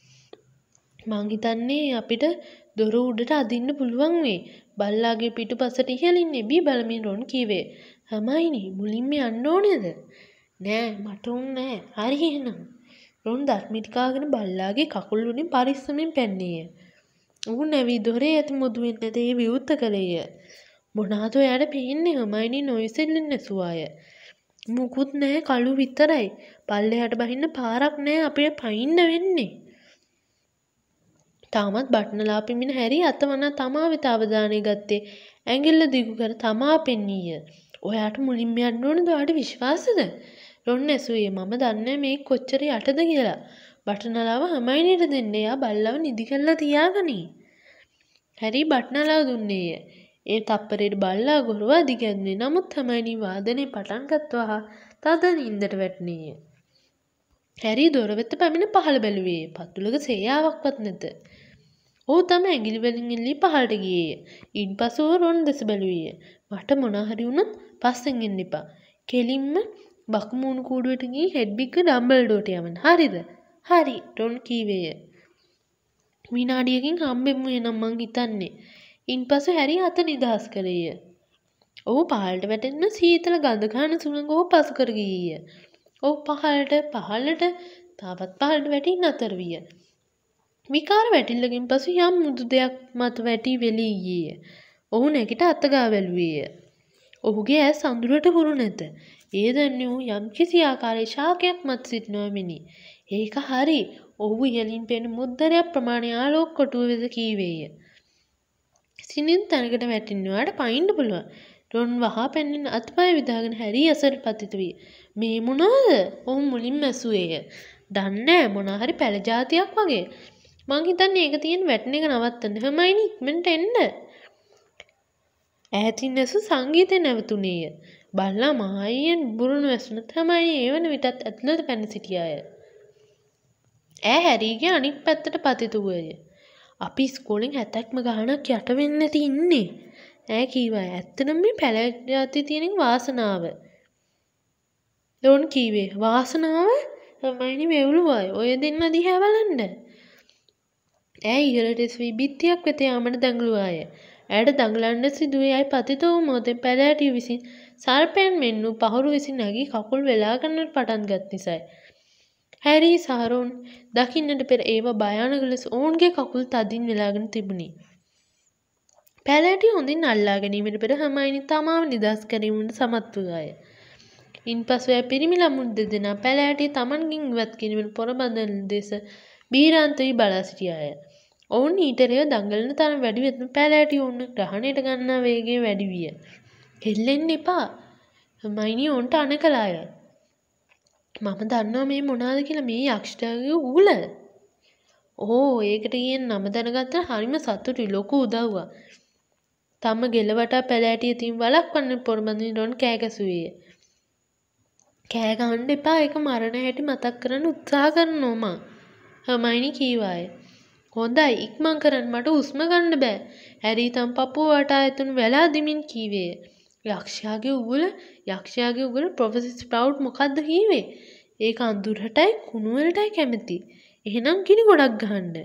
මං හිතන්නේ අපිට දොර උඩට අදින්න පුළුවන් වෙයි. බල්ලාගේ පිටුපසට ඉහළින් එබී බලමින් රොන් කීවේ. හර්මයිනි මුලින්ම යන්න ඕනේද? නෑ මට උන් නෑ. හරි එහෙනම්. රොන් දත්මිටි කාගෙන බල්ලාගේ කකුල් වලින් පරිස්සමින් පැන්නේය. ඌ නැවී දොරේ ඇති මුදුවෙන් නැතේ විවෘත කළේය. මොනාද ඔයාට පේන්නේ? හර්මයිනි නොයිසෙල්ලෙන් ඇසුවාය. මුකුත් නෑ කළු විතරයි. පල්ලෙහාට බහින්න පාරක් නෑ අපිට පයින්න වෙන්නේ. තාමත් බටනලා පිමින හැරි අතවන තමා වෙත අවධානය ගත්තේ ඇඟිල්ල දිගු කර තමා පෙන්නීය. ඔයාට මුලින්ම යන්න ඕනද? ඔයාට විශ්වාසද? රොන් ඇසුවේ. මම දන්නේ මේ කොච්චර යටද කියලා. බටනලාව හර්මයිනිට දෙන්න. එයා බල්ලව නිදි කරලා තියාගනී. හැරි බටනලාව දුන්නේය. ඒ තප්පරේට බල්ලා ගොරවා දිගැන්නේ. නමුත් හර්මයිනි වාදනේ පටන් ගත්තා තද නින්දට වැටුණේය. හැරි දොර වෙත පැමිණ පහළ බැලුවේ. පතුලක සේයාවක්වත් නැත. ඔහු තම ඇඟිලි වලින් ඉල්ලී පහළට ගියේය. ඉන්පසු රොන් දෙස බැලුවේය. මට මොනා හරි වුණොත් පස්සෙන් එන්න එපා. කෙලින්ම බකුමූණු කූඩුවට ගිහින් හෙඩ්විග්ව ඩම්බල්ඩෝට යවන්න. හරිද? හරි රොන් කීවේය. විනාඩියකින් හම්බෙමු එනම් මං හිතන්නේ. ඉන්පසු හැරි අත නිදහස් කළේය. ඔහු පහළට වැටෙන්න සීතල ගඳ ගන්න සුළඟ ඔහු පසු කර ගියේය. ඔහු පහළට පහළට තවත් පහළට වැටී නතර විය. විකාර වැටිල්ලකින් පසු යම් මුදු දෙයක් මත වැටි වෙලී ගියේය. ඔහු නැගිට අතගා බැලුවේය. ඔහුගේ ඇස් අඳුරට හුරු නැත. ඒ දන්නේ වූ යම්කිසි ආකාරයේ ශාකයක් මත සිටිනවා මෙනි. ඒක හරි. ඔහු ඉහළින් පෙනෙන මුද්දරයක් ප්‍රමාණය ආලෝක කොටුව වෙත කීවේය. සිනින් තැනකට වැටෙන්නවාට පයින්න පුළුවන්. රොන් වහා පැන්නෙන් අත්පය විදාගෙන හැරි අසර පතිත විය. මේ මොනවාද? ඔහු මුලින්ම ඇසුවේය. දන්නේ මොනා හරි පැල జాතියක් වගේ. මං හිතන්නේ ඒක තියෙන වැටෙන එක නවත්තන්න. හර්මයිනි ඉක්මනට එන්න. ඈතින් ඇසු සංගීතය නැවතුණේය. බල්ලා මහයියෙන් බුරුණු ඇසුනත් හර්මයිනි ඒ වන විටත් ඇතුළත පැන සිටියාය. ඈ හැරීගේ අනික් පැත්තට පතිත වූය. අපි ඉස්කෝලෙන් හැතැක්ම ගානක් යට වෙන්නේ නැති ඉන්නේ. ඈ කීවා. ඇත්තටම මේ පැල జాති තියෙන වාසනාව. රොන් කීවේ. වාසනාව? හර්මයිනි වෙවුලුවායි. ඔය දෙන්න දිහා බලන්න. ඈ ඉහළට එසවි බිත්තියක් වෙත යාමට දඟලුවාය. ඇයට දඟලන්න සිදුවේ අයි පතිත වූ මොහොතේ පැලෑටිය විසින් සර්පයන් මෙන් වූ පහුරු විසින් නැගී කකුල් වෙලා ගන්නට පටන් ගත් නිසායි. හැරි සහ රොන් දකින්නට පෙර ඒව භයානක ලෙස ඔවුන්ගේ කකුල් තදින් වෙලාගෙන තිබුණි. පැලෑටිය හොඳින් අල්ලා ගැනීමට පෙර හර්මයිනි තමාව නිදහස් කිරීමට සමත් වූාය. ඉන්පසු එය පිරිමි ළමුන් දෙදෙනා පැලෑටිය තමන්ගෙන් ඉවත් කිරීමට පොරබදන දෙස බීරාන්ත වී බලා සිටියාය. ඔවුන් ඊටරය දඟලන තරම් වැඩි වෙන පැලෑටිය ඔවුන් ග්‍රහණයට ගන්නා වේගය වැඩි විය. හෙල්ලෙන්න එපා. හර්මයිනි ඔවුන්ට අණ කළාය. මම දන්නවා මේ මොනවාද කියලා. මේ යක්ෂයාගේ ඌල. ඕ ඒකට කියන නම දැනගත්ත හරිම සතුටුයි. ලොකු උදව්වක්. තම ගෙලවටා පැලෑටිය තින් වළක්වන්න පොරබදින රොන් කෑ ගැසුවේය. කෑ ගහන්න එපා. ඒක මරණ හැටි මතක් කරන්න උත්සාහ කරනවා මං. හර්මයිනි කීවාය. හොඳයි ඉක්මන් කරන්න මට හුස්ම ගන්න බෑ. හැරි තම පපුව වටා ඇතුණු වැලා දිමින් කීවේය. යක්ෂයාගේ උගුල යක්ෂයාගේ උගුල ප්‍රොෆෙසර් ස්ප්‍රවුට් මොකද්ද කීවේ? ඒක අඳුරටයි කුණු වලටයි කැමති. එහෙනම් ගිනි ගොඩක් ගහන්න.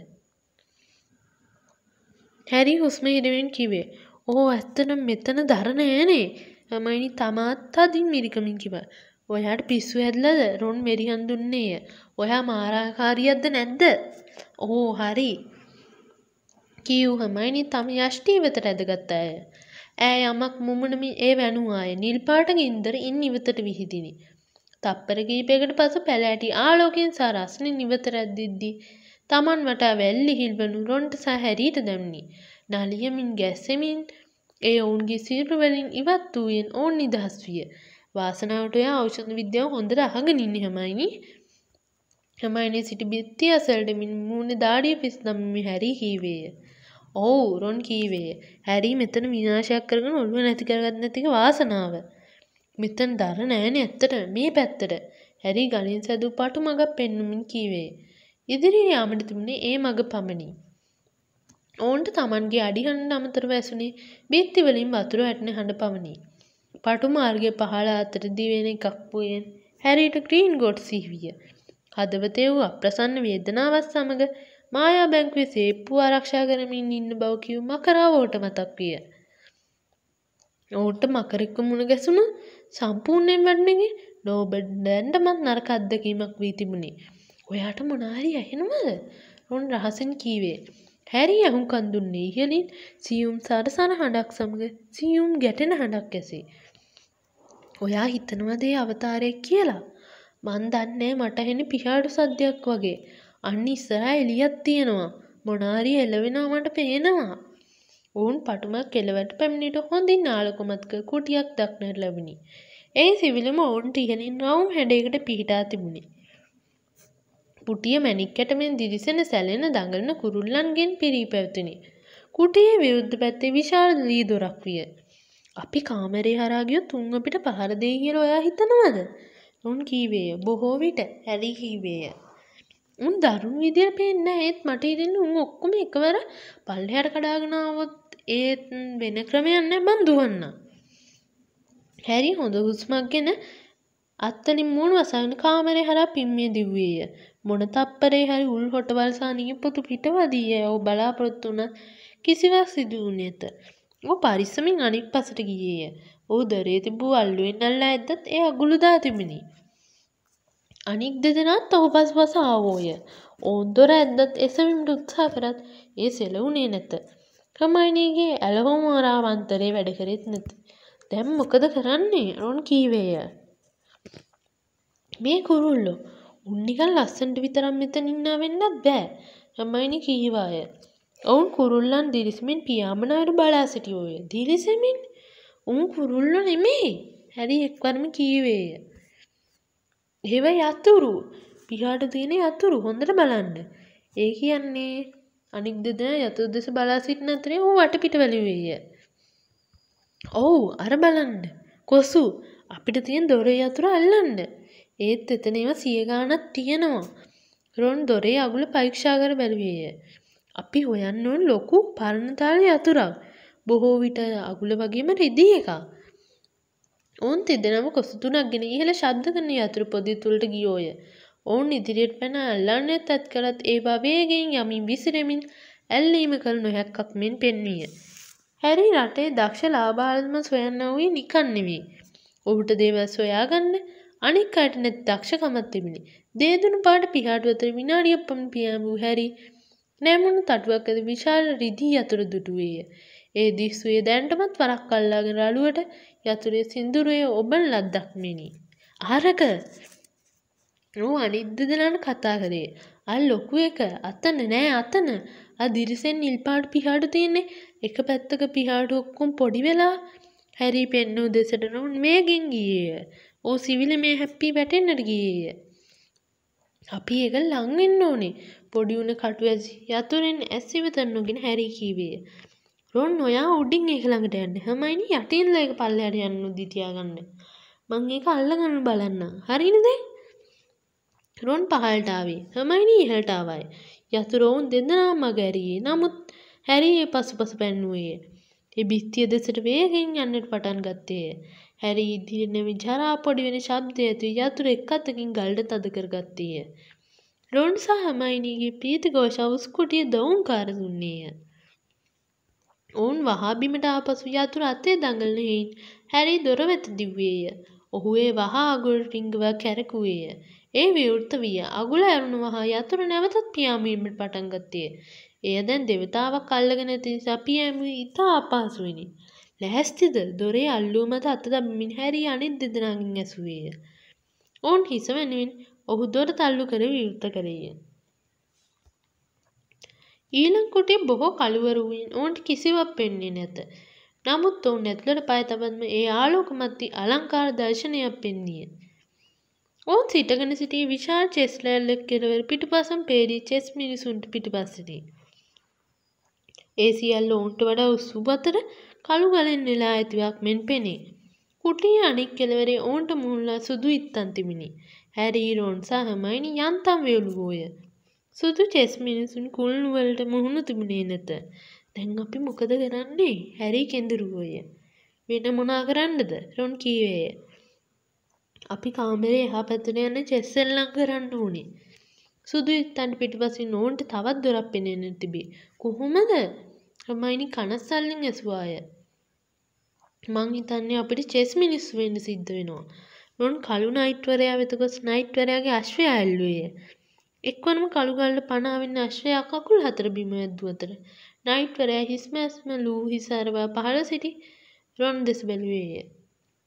හැරි හුස්ම හිරමින් කිව්වේ. "ඕ ඇත්තටම මෙතන දර නෑනේ." හර්මයිනි තමාත් තදින් මිරිකමින් කිව්වා. "ඔයාට පිස්සු හැදලාද?" රොන් මෙරිහන් දුන්නේය. "ඔයා මාරාකාරියක්ද නැද්ද?" "ඕ හරි." කීව් හර්මයිනි තම යෂ්ටි වෙතට ඇදගත් අය. ඈ යමක් මුමුණමින් ඒ වැනුවාය. නිල් පාට ගින්දර ඉන් ඉවතට විහිදිනි. තප්පර කිහිපයකට පසු පැලෑටි ආලෝකයෙන් සහ රස්නෙන් ඉවතට ඇද්දිද්දී තමන් වටා වැල් ඉහිල්වනු රොන්ට සහ හැරීට දැනුනි. නලියමින් ගැස්සෙමින් ඒ ඔවුන්ගේ සිරුරු වලින් ඉවත් වූයෙන් ඔවුන් නිදහස් විය. වාසනාවට ඔයා ඖෂධ විද්‍යාව හොඳට අහගෙන ඉන්නේ හර්මයිනි. හර්මයිනි සිටි බිත්තිය අසලට මින් මූණේ දාඩිය පිස් දමමින් හැරි කීවේය. "ඔව්" රොන් කීවේය. "හැරි මෙතන විනාශයක් කරගෙන ඔළුව නැති කරගන්න නැති එක වාසනාව. මෙතන දර නෑනේ ඇත්තට මේ පැත්තට." හැරි ගලින් සැදූ පටු මගක් පෙන්වමින් කීවේය. ඉදිරියේ යාමට තිබුණේ ඒ මග පමණි. ඔවුන්ට තමන්ගේ අඩි හඬට අමතරව ඇසුණේ බිත්ති වලින් වතුර වැටෙන හඬ පමණි. පටු මාර්ගයේ පහළ අතට දිවෙන එකක් වූයෙන් හැරිට ග්‍රීන් ගෝට් සිහිවිය. හදවතේ වූ අප්‍රසන්න වේදනාවත් සමග මායා බැංකුවේ සේප්පුව ආරක්ෂා කරමින් ඉන්න බව කිව් මකරාව ඔහුට මතක් විය. ඔහුට මකරෙක්ව මුණ ගැසුණු සම්පූර්ණයෙන් වැඩනෙගේ ලෝබ දැන්ටමත් නරක අත්දැකීමක් වී තිබුණේ. "ඔයාට මොනාරි ඇහෙනවද?" රොන් රහසින් කීවේ. හැරි අහුම්කන් දුන්නේ ඉහළින් සියුම් සරසන හඬක් සමග සියුම් ගැටෙන හඬක් ඇසේ. "ඔයා හිතනවද ඒ අවතාරයක් කියලා?" "මන් දන්නේ මට ඇහෙන්නේ පිහාටු සද්දයක් වගේ. අන්න ඉස්සරහා එළියක් තියෙනවා. මොනාරි එළවෙනවා මට පේනවා. ඔවුන් පටුමක් කෙළවට පැමිණිට හොඳින් නාලකුමත්ක කුටියක් දක්නට ලැබුණි. ඒ සිවිලම ඔවුන්ට ඉහළින් රවුම් හැඩයකට පිහිටා තිබුණි. කුටිය මැණික් කැටමෙන් දිලිසෙන සැලෙන දඟලන කුරුල්ලන්ගෙන් පිරී පැවතුණි. කුටියේ විරුද්ධ පැත්තේ විශාල ලී දොරක් විය. අපි කාමරේ හරහා ගියොත් උන් අපිට පහර දෙයි කියලා ඔයා හිතනවද? උන් කීවේය. බොහෝ විට හැරි කීවේය. උන් දරුණු විදියට පේන්නේ නැහැ. ඒත් මට හිතෙන්නේ උන් ඔක්කොම එකවර පල්ලෙහාට කඩාගෙන ආවොත් ඒත් වෙන ක්‍රමයක් නැහැ මං දුවන්නම්. හැරි හොඳ හුස්මක් ගෙන අත්තලින් මූණ වසාගෙන කාමරේ හරහා පිම්මේ දිව්වේය. මොන තප්පරේ හරි උල් හොටවල් සහ නියපොතු පිටවදී ඔහු බලාපොරොත්තු වුණ කිසිවක් සිදු වුණේ නැත. ඔහු පරිස්සමින් අනික් පසට ගියේය. ඔහු දොරේ තිබූ අල්ලුවෙන් අල්ලා ඇද්දත් ඒ අගුළු දා තිබුණි. අනික් දෙදෙනාත් ඔහු පසුපස ආවෝය. ඔවුන් දොර ඇද්දත් එසවීමට උත්සාහ කරත් ඒ සෙලවුණේ නැත. ක්‍රමයිනීගේ ඇලහොමෝරාවන්තරේ වැඩ කරෙත් නැත. දැන් මොකද කරන්නේ? රොන් කීවේය. මේ කුරුල්ලෝ උන් නිකන් ලස්සනට විතරක් මෙතන ඉන්නා වෙන්නත් බෑ. ක්‍රමයිනී කීවාය. ඔවුන් කුරුල්ලන් දිලිසෙමින් පියාඹනවට බලා සිටියෝය. දිලිසෙමින්? උන් කුරුල්ලෝ නෙමෙයි. හැරි එක්වරම කීවේය. ඒව යතුරු. පිහාට තියෙන යතුරු හොඳට බලන්න. ඒ කියන්නේ අනික් දෙදෙනා යතුරු දෙස බලා සිටින අතරේ ඌ වටපිට වැළුවේය. ඔව් අර බලන්න. කොසු අපිට තියෙන දොරේ යතුරු අල්ලන්න. ඒත් එතන ඒවා සිය ගාණක් තියෙනවා. රොන් දොරේ අගුල පරීක්ෂා කර බැලුවේය. අපි හොයන්න ඕන ලොකු පරණ තාලේ යතුරක්. බොහෝ විට අගුල වගේම රිදී එකක්. ඔවුන් තිදෙනාම කොසු තුනක් ගෙන ඉහළ ශබ්ද කරන යතුරු පොදිය තුලට ගියෝය. ඔවුන් ඉදිරියට පැන අල්ලන්නට තත් කළත් ඒවා වේගයෙන් යමින් විසිරෙමින් ඇල්ලීම කළ නොහැක්කක් මෙන් පෙන්විය. හැරි රටේ දක්ෂ ලාබාලම සොයන්න වූයේ නිකන් නෙවෙයි. ඔහුට දේවල් සොයාගන්න අනික් අයට නැති දක්ෂකමක් තිබුණි. දේදුණු පාට පිහාටු අතර විනාඩියක් පමණ පියාඹු හැරි නැමුණු තටුවක් ඇති විශාල රිදී යතුරු දුටුවේය. ඒ දිස්සුවේ දැනටමත් වරක් අල්ලාගෙන රළුවට යතුරේ සින්දුරේ ඔබන ලද්දක් මෙනි. ආරක! ඔව් අනිත් දෙදෙනාට කතා කරේ. අර ලොකු එක අතන නෑ අතන. අර දිරිසෙන් නිල් පාට පිහාටු තියෙන්නේ. එක පැත්තක පිහාටු ඔක්කොම පොඩි වෙලා හැරි පෙන්නු දෙසට රොන් මේගෙන් ගියේය. ඕ සිවිල මේ හැප්පී වැටෙන්නට ගියේය. අපි ඒක ලං වෙන්න ඕනේ. පොඩි උණ කටු ඇසි යතුරෙන් ඇස් ඉවතර නොගෙන හැරි කීවේය. රොන් ඔයා උඩින් ඒක ළඟට යන්න. හර්මයිනි යටින් ඒක පල්ලෙහාට යන්න උදි තියාගන්න. මං ඒක අල්ලගන්න බලන්නම්. හරිනේද? රොන් පහළට ආවේ. හර්මයිනි ඉහළට ආවයි. යතුරු වුන් දෙදෙනාම මග ඇරියේ. නමුත් හැරි ඒ පසුපස පැන්නුවේය. ඒ බිත්තිය දෙසට වේගෙන් යන්නට පටන් ගත්තේය. හැරි ඉදිරියට නැමි ජරා පොඩි වෙන ශබ්දය ඇති යතුරු එක් අතකින් ගල්ට තද කරගත්තේය. රොන් සහ හර්මයිනිගේ ප්‍රීති ഘോഷ උස්කුටිය දවුම්කාර දුන්නේය. ඔවුන් වහා බිමට ආපසු යතුරු අතේ දඟලන හේයින් හැරි දොර වෙත දිව්වේය. ඔහු ඒ වහා අගුල රිංගවා කැරකුවේය. ඒ විවෘත විය. අගුල ඇරුණු වහා යතුරු නැවතත් පියාඹීමට පටන් ගත්තේය. එය දැන් දෙවතාවක් අල්ලගෙන ඇති නිසා පියාඹීම ඉතා අපහසුවෙනි. ලැහැස්තිද? දොරේ අල්ලුව මත අත දමමින් හැරි අනිත් දෙදෙනාගෙන් ඇසුවේය. ඔවුන් හිස වෙනුවෙන් ඔහු දොර තල්ලු කර විවෘත කළේය. ඊළඟ කුටියේ බොහෝ කළුවරු වූයෙන් ඔවුන්ට කිසිවක් පෙන්නේ නැත. නමුත් ඔවුන් ඇතුළට පය තබද්ම ඒ ආලෝකමත් අලංකාර දර්ශනයක් පෙන්නිය. ඔවුන් සිටගෙන සිටි විශාල චෙස් ලෑල්ලක කෙළවර පිටුපසම පේරී චෙස් මිනිසුන්ට පිටුපසිනි. ඒ සියල්ල ඔවුන්ට වඩා උසු අතර කළු ගලෙන් නෙලා ඇතිවක් මෙන් පෙනේ. කුටියේ අනික් කෙළවරේ ඔවුන්ට මුහුණලා සුදු ඉත්තන් තිබිනි. හැරි රොන් සහ හර්මයිනි යන්තම් වේලුවෝය. සුදු චෙස් මිනිසුන් කුළුණු වලට මුහුණ තිබුණේ නැත. දැන් අපි මොකද කරන්නේ? හැරි කෙඳිරුවෝය. වෙන මොනා කරන්නද? රොන් කීවේය. අපි කාමරේ එහා පැත්තට යන චෙස් සෙල්ලම් කරන්න ඕනේ. සුදු ඉත්තන් පිටුපසින් ඔවුන්ට තවත් දොරක් පෙනෙන්න තිබේ. කොහොමද? හර්මයිනි කනස්සල්ලෙන් ඇසුවාය. මං හිතන්නේ අපිට චෙස් මිනිස්සු වෙන්න සිද්ධ වෙනවා. රොන් කළු නයිට්වරයා වෙත ගොස් නයිට්වරයාගේ අශ්වය ඇල්ලුවේය. එක්වරම කළු ගල්ට පනාවෙන්න අශ්වයා කකුල් හතර බිම වැද්දුව අතර නයිට්වරයා හිස් මැස්ම ලූ හිස අරවා පහළ සිටි රොන් දෙස බැලුවේය.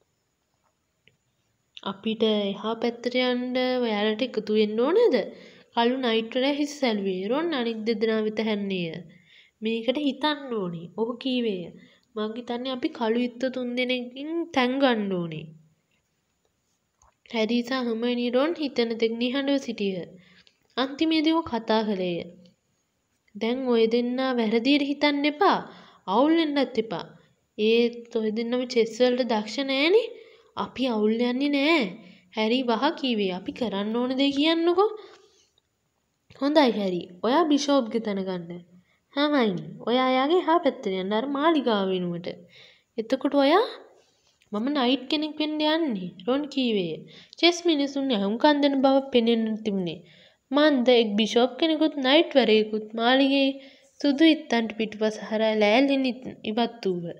අපිට එහා පැත්තට යන්න ඔයාලට එකතු වෙන්න ඕනේද? කළු නයිට් වල හිස් සැලුවේ. රොන් අනිත් දෙදෙනා වෙත හැන්නේය. මේකට හිතන්න ඕනේ. ඔහු කීවේය. මං හිතන්නේ අපි කළු ඉත්තු තුන්දෙනෙක්ගෙන් තැන් ගන්න ඕනේ. හැරී සහ හර්මයිනි රොන් හිතන තෙක් නිහඬව සිටියහ. අන්තිමේදී ඔහු කතා කළේය. දැන් ඔය දෙන්නා වැරදියට හිතන්න එපා. අවුල් වෙන්නත් එපා. ඒත් ඔය දෙන්නම චෙස් වලට දක්ෂ නෑනේ. අපි අවුල් යන්නේ නෑ. හැරි වහ කීවේ. අපි කරන්න ඕන දේ කියන්නකෝ. හොඳයි හැරි. ඔයා බිෂොප්ගේ තැන ගන්න. හර්මයිනි, ඔයා එයාගේ එහා පැත්තට යන්න අර මාලිගාව වෙනුවට. එතකොට ඔයා මම නයිට් කෙනෙක් වෙන්න යන්නේ. රොන් කීවේය. චෙස් මිනිසුන් යහුම්කන් දෙන බව පෙනෙන්න තිබුණේ. මන්ද එක් බිෂොප් කෙනෙකුත් නයිට් වරයෙකුත් මාලිගයේ සුදු ඉත්තන්ට පිටුපස හරහා ලෑල්ලෙන් ඉවත් වූහ.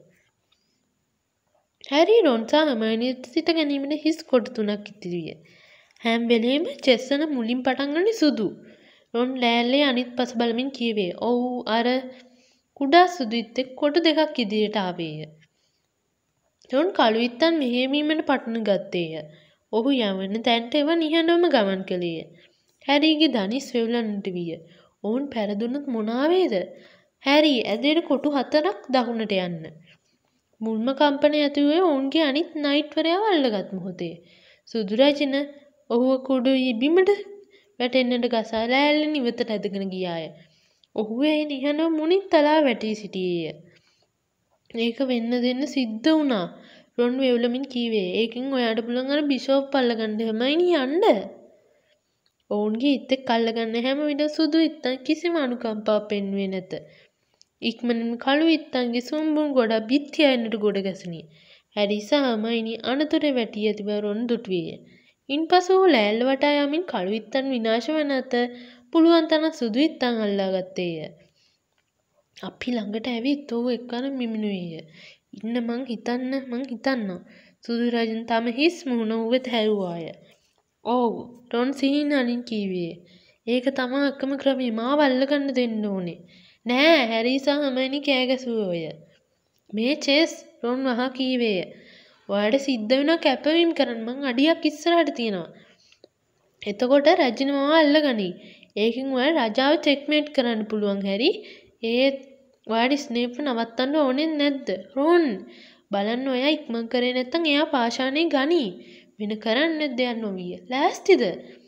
හැරි රොන් සහ හර්මයිනි සිට ගැනීමට හිස් කොට තුනක් ඉතිරි විය. හැම වෙලේම චෙස් වල මුලින් පටන් ගන්නේ සුදු. රොන් ලෑල්ලේ අනිත් පස බලමින් කීවේ. ඔව් අර කුඩා සුදු ඉත්තෙක් කොට දෙකක් ඉදිරියට ආවේය. රොන් කළු ඉත්තන් මෙහෙයවීමට පටන් ගත්තේය. ඔහු යවන තැනට ඒව නිහඬවම ගමන් කළේය. හැරීගේ දනිස් වෙවුලන්නට විය. ඔවුන් පැරදුනොත් මොනා වේද? හැරි ඇදෙන කොටු හතරක් දකුණට යන්න. මුල්ම කම්පනය ඇති වූයේ ඔවුන්ගේ අනිත් නයිට් වරයාව අල්ලගත් මොහොතේ. සුදු රැජින ඔහුව කුඩු බිමට වැටෙන්නට ගසා ලෑල්ලෙන් ඉවතට ඇදගෙන ගියාය. ඔහු ඒ නිහඬව මුණින් තලා වැටී සිටියේය. ඒක වෙන්න දෙන්න සිද්ධ වුණා. රොන් වෙවුලමින් කීවේ. ඒකෙන් ඔයාට පුළුවන් අර බිෂොප් අල්ලගන්න හැමයිනි යන්න. ඔවුන්ගේ ඉත්තෙක් අල්ලගන්න හැම විට සුදු ඉත්තන් කිසිම අනුකම්පාවක් පෙන්වුවේ නැත. ඉක්මනින්ම කළු ඉත්තන්ගේ සුම්බුන් ගොඩක් බිත්ති අයනට ගොඩ ගැසුණි. හැරි සහ හර්මයිනි අනතුරේ වැටී ඇති බව රොන් දුටුවේය. ඉන්පසු ඔහු ලෑල්ල වටා යමින් කළු ඉත්තන් විනාශ වන අතර පුළුවන් තරම් සුදු ඉත්තන් අල්ලා ගත්තේය. අපි ළඟට ඇවිත් ඔහු එක්වර මිමිනුවේය. ඉන්න මං හිතන්න මං හිතන්නවා. සුදු රජන් තම හිස් මුහුණ ඔහු වෙත හැරුවාය. ඔව් රොන් සිහිනලින් කීවේ. ඒක තමා එකම ක්‍රමය. මාව අල්ලගන්න දෙන්න ඕනේ. නෑ හැරි සහ හර්මයිනි කෑ ගැසුවෝය. මේ චෙස් රොන් වහ කීවේය. ඔයාට සිද්ධ වෙනවා කැපවීම කරන්න. මං අඩියක් ඉස්සරහට තියනවා. එතකොට රජින මාව අල්ලගනි. ඒකෙන් ඔයාලා රජාව චෙක්මේට් කරන්න පුළුවන් හැරි. ඒත් ඔයාට ස්නේප් නවත්තන්න ඕනේ නැද්ද? රොන් බලන්න ඔයා ඉක්මන් කරේ නැත්තම් එයා පාෂාණේ ගනි. වෙන කරන්න දෙයක් නොවිය. ලෑස්තිද?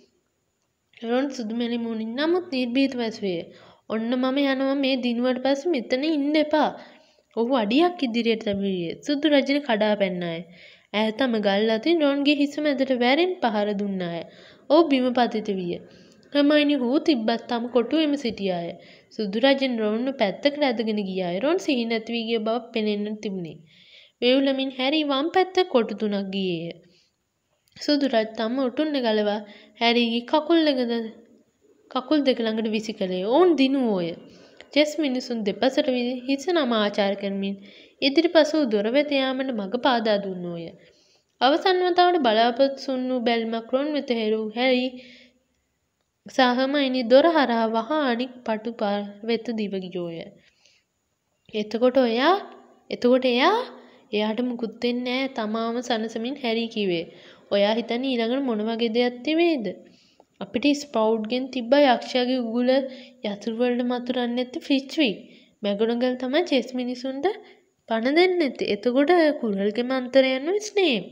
රොන් සුදු මෙලි මුණින් නමුත් නිර්භීතව ඇසුවේ. ඔන්න මම යනවා මේ දිනුවට පස්සේ මෙතන ඉන්න එපා. ඔහු අඩියක් ඉදිරියට තැබුවේ. සුදු රජින කඩා පැන්නාය. ඈ තම ගල් අතින් රොන්ගේ හිස මැදට වැරෙන් පහර දුන්නාය. ඔහු බිම පතිත විය. හර්මයිනි හූ තිබ්බත් තම කොටුවේම සිටියාය. සුදු රජින රොන්ව පැත්තකට ඇදගෙන ගියාය. රොන් සිහි නැති වී ගිය බව පෙනෙන්න තිබුණේ. වේවුලමින් හැරි වම් පැත්ත කොටු තුනක් ගියේය. සුදු රජ තම උටුන්න ගලවා හැරිගේ කකුල් ළඟද කකුල් දෙක ළඟට විසි කළේ. ඔවුන් දිනුවෝය. චෙස් මිනිසුන් දෙපසට හිස නම ආචාර කරමින් ඉදිරිපසු දොර වෙත යාමට මඟ පාදා දුන්නෝය. අවසන් වතාවට බලාපොරොත්තු වූ බැල්මක් රොන් වෙත හැරූ හැරි සහ හර්මයිනි දොර හරහා වහා අනික් පටු වෙත දිව ගියෝය. එතකොට ඔයා එතකොට එයා එයාට මුකුත් වෙන්නේ නැහැ. තමාම සනසමින් හැරි කිව්වේ. ඔයා හිතන්නේ ඊළඟට මොන වගේ දෙයක් තිබේද? අපිට ස්ප්‍රවුට්ගෙන් තිබ්බ යක්ෂයාගේ උගුල යතුරු වලට මතුරන්නේ නැති ෆිච්වි. මැගුණගල් තමයි චෙස් මිනිසුන්ට පණ දෙන්නේ නැත්තේ. එතකොට කුරල්ගේ මන්තරය යනවා ස්නේප්.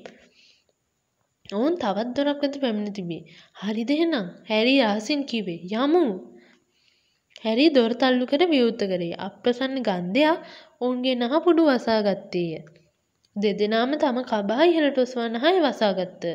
ඔවුන් තවත් දොරක් වෙත පැමිණ තිබේ. හරිද එහෙනම්? හැරි ආසින් කිව්වේ. යමු. හැරි දොර තල්ලු කර විවෘත කරේ. අප්‍රසන්න ගන්ධයක් ඔවුන්ගේ නහපුඩු වසා ගත්තේය. දෙදෙනාම තම කබා ඉහළට ඔසවා නහය වසා ගත්තා.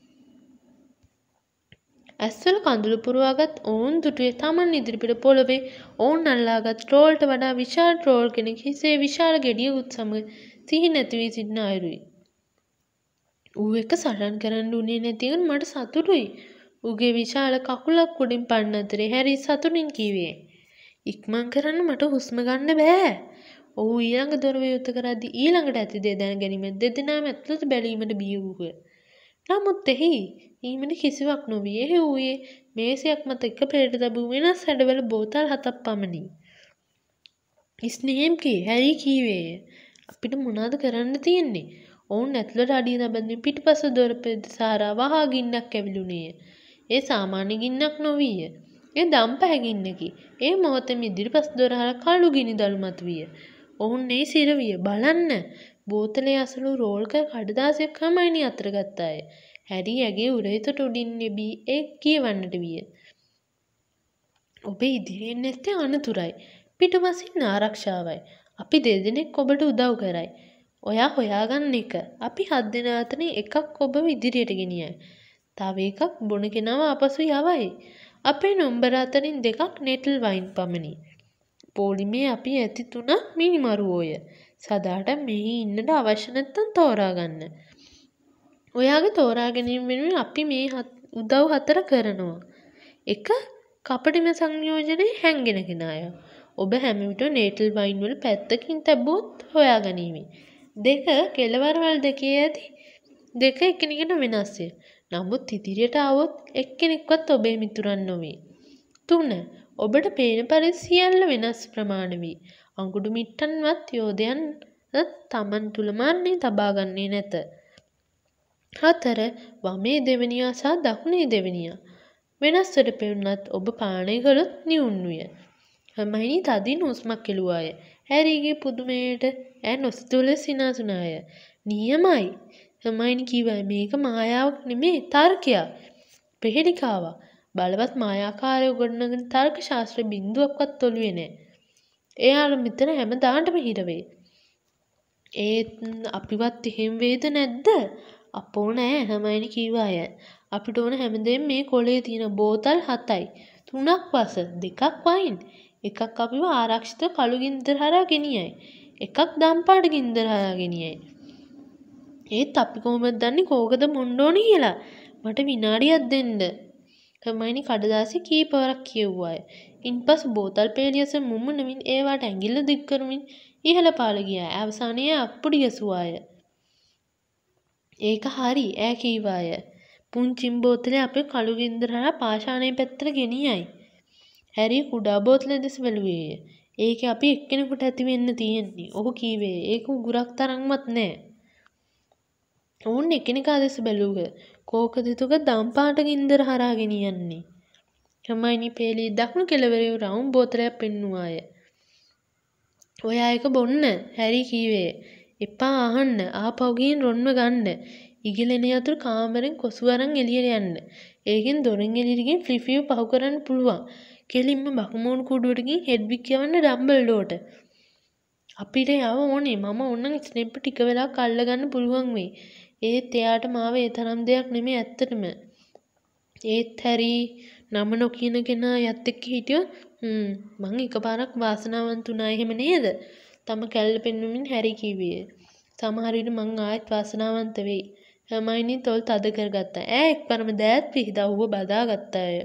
ඇස්වල කඳුළු පුරවාගත් ඔවුන් දුටුවේ තමන් ඉදිරිපිට පොළවේ ඔවුන් අල්ලාගත් ට්‍රෝල්ට වඩා විශාල ට්‍රෝල් කෙනෙක් හිසේ විශාල ගෙඩියකුත් සමග සිහි නැති වී සිටින අයුරුයි. ඌ එක සටන් කරන්න උනේ නැති එක මට සතුටුයි. ඌගේ විශාල කකුලක් උඩින් පන්න අතරේ හැරි සතුටින් කීවේ. ඉක්මන් කරන්න මට හුස්ම ගන්න බෑ. ඔහු ඊළඟ දොර විවෘත කරද්දී ඊළඟට ඇති දේ දැන ගැනීම දෙදෙනාම ඇතුළත බැලීමට බිය වූහ. නමුත් එහි ඊමණ කිසිවක් නොවිය. එහි වූයේ මේසයක් මත එක පෙරට තබූ වෙනස් හැඩවල බෝතල් හතක් පමණි. ස්නේප්ගේ හැරි කීවේය. අපිට මොනවද කරන්න තියෙන්නේ? ඔවුන් ඇතුළට අඩිය තබද්දී පිටිපස දොර පෙදෙස හරහා වහා ගින්නක් ඇවිලුණේය. ඒ සාමාන්‍ය ගින්නක් නොවිය. ඒ දම් පැහැගින්නකි. ඒ මොහොතේම ඉදිරිපස් දොරහර කළු ගිනිදළු මතුවිය. ඔවුන් එහි සිර විය. බලන්න! බෝතලේ අසළු රෝල්ක කඩදාසියක් හර්මයිනි අතට ගත්තාය. හැරී ඇගේ උරහිසට උඩින් එබී ඒ කියවන්නට විය. ඔබේ ඉදිරියෙන් ඇත්තේ අනතුරයි. පිටුපසින් ආරක්ෂාවයි. අපි දෙදෙනෙක් ඔබට උදව් කරයි. ඔයා හොයාගන්න එක. අපි හත් දෙනා අතරින් එකක් ඔබව ඉදිරියට ගෙනියයි. තව එකක් බොන කෙනාව ආපසු යවයි. අපේ නම්බර අතරින් දෙකක් නෙටල් වයින් පමණි. පොලිමේ අපි ඇති තුනක් මිනිමරුවෝය. සදාට මෙහි ඉන්නට අවශ්‍ය නැත්තම් තෝරාගන්න. ඔයාගේ තෝරා ගැනීම වෙනුවෙන් අපි මේ උදව් හතර කරනවා. එක කපටිම සංයෝජනයේ හැංගෙන කෙනාය. ඔබ හැම විට නේටල් වයින් වල පැත්තකින් තැබුවොත් හොයාගනිමි. දෙක කෙළවරවල් දෙකේ ඇති දෙක එකිනෙකට වෙනස්ය. නමුත් ඉදිරියට આવොත් එක්කෙනෙක්වත් ඔබේ මිතුරන් නොවේ. තුන ඔබට පේන පරිදි සියල්ල වෙනස් ප්‍රමාණ වී අඟුඩු මිට්ටන්වත් යෝධයන් තමන් තුලමාන්නේ තබාගන්නේ නැත. හතර වමේ දෙවනියා සහ දකුණේ දෙවනියා වෙනස්වට පෙනුනත් ඔබ පානය කළොත් නිවුන් විය. හර්මයිනි තදින් හුස්මක් කෙළුවාය. හැරීගේ පුදුමයට ඈ නොසිතුවල සිනාසුනාය. නියමයි. හර්මයිනි කීවා මේක මායාවක් නෙමේ තර්කයක්. ප්‍රහෙලිකාවක්. බලවත් මායාකාරයෝ ගොඩනගන තර්ක ශාස්ත්‍ර බිඳුවක්වත් ඔළුවේ නැහැ. එයාලා මෙතන හැමදාටම හිර වෙයි. ඒත් අපිවත් එහෙම වේද නැද්ද? අපෝ නෑ හර්මයිනි කීවාය. අපිට ඕන හැමදේම මේ කොලේ තියෙන බෝතල් හතයි. තුනක් වස, දෙකක් වයින්. එකක් අපිව ආරක්ෂිත කළු ගින්දර හරහා ගෙනියයි. එකක් දම්පාට ගින්දර හරහා ගෙනියයි. ඒත් අපි කොහොමද දන්නේ කෝකද මොන්න ඕනේ කියලා? මට විනාඩියක් දෙන්න. හර්මයිනි කඩදාසි කීපවරක් කියුවාය. ඉන්පසු බෝතල් පේලියස මුමුණමින් ඒවාට ඇඟිල්ල දික් කරමින් ඉහළ පාල ගියා. අවසානයේ අප්පුඩි ගැසුවාය. ඒක හරි ඈ කීවාය. පුංචිම බෝතලේ අපේ කළු ගින්දර හරහා පාෂාණයේ පැත්තට ගෙනියයි. හැරි කුඩා බෝතලේ දෙස බැලුවේය. ඒකේ අපි එක්කෙනෙකුට ඇති වෙන්න තියෙන්නේ. ඔහු කීවේ ඒක උගුරක් තරම්වත් නෑ. ඔවුන් එකිනෙකා දෙස බැලුවහ. කෝකද තුක දම්පාට ගින්දර හරහා ගෙනියන්නේ. හර්මයිනි පේලි දකුණු කෙළවරේ රවුම් බෝතලයක් පෙන්නුවාය. ඔයා ඒක බොන්න හැරි කීවේ. එපා අහන්න. ආපහු ගිහින් රොන්ව ගන්න. ඉගිලෙන යතුරු කාමරෙන් කොසු අරන් එළියට යන්න. ඒකෙන් දොරෙන් එළියට ගිහින් ෆ්ලිෆියු පහු කරන්න පුළුවන්. කෙලින්ම බකුමෝණු කුඩුවට ගිහින් හෙඩ්වික් යවන්න ඩම්බල්ඩෝට. අපිට යව ඕනේ. මම ඕනනම් ස්නෙප් ටික වෙලාවක් අල්ලගන්න පුළුවන් වෙයි. ඒත් එයාට මාව ඒ තරම් දෙයක් නෙමෙයි ඇත්තටම. ඒත් හැරි නම නොකියන කෙනා යත් එක්ක හිටියොත් හ්ම් මං එකපාරක් වාසනාවන්ත උනා එහෙම නේද? තම කැල්ල පෙන්වමින් හැරි කිව්වේ. සමහර විට මං ආයෙත් වාසනාවන්ත වෙයි. හර්මයිනි තොල් තද කරගත්තා. ඈ එක්වරම දෑත් පිහිදා ඌව බදාගත්තාය.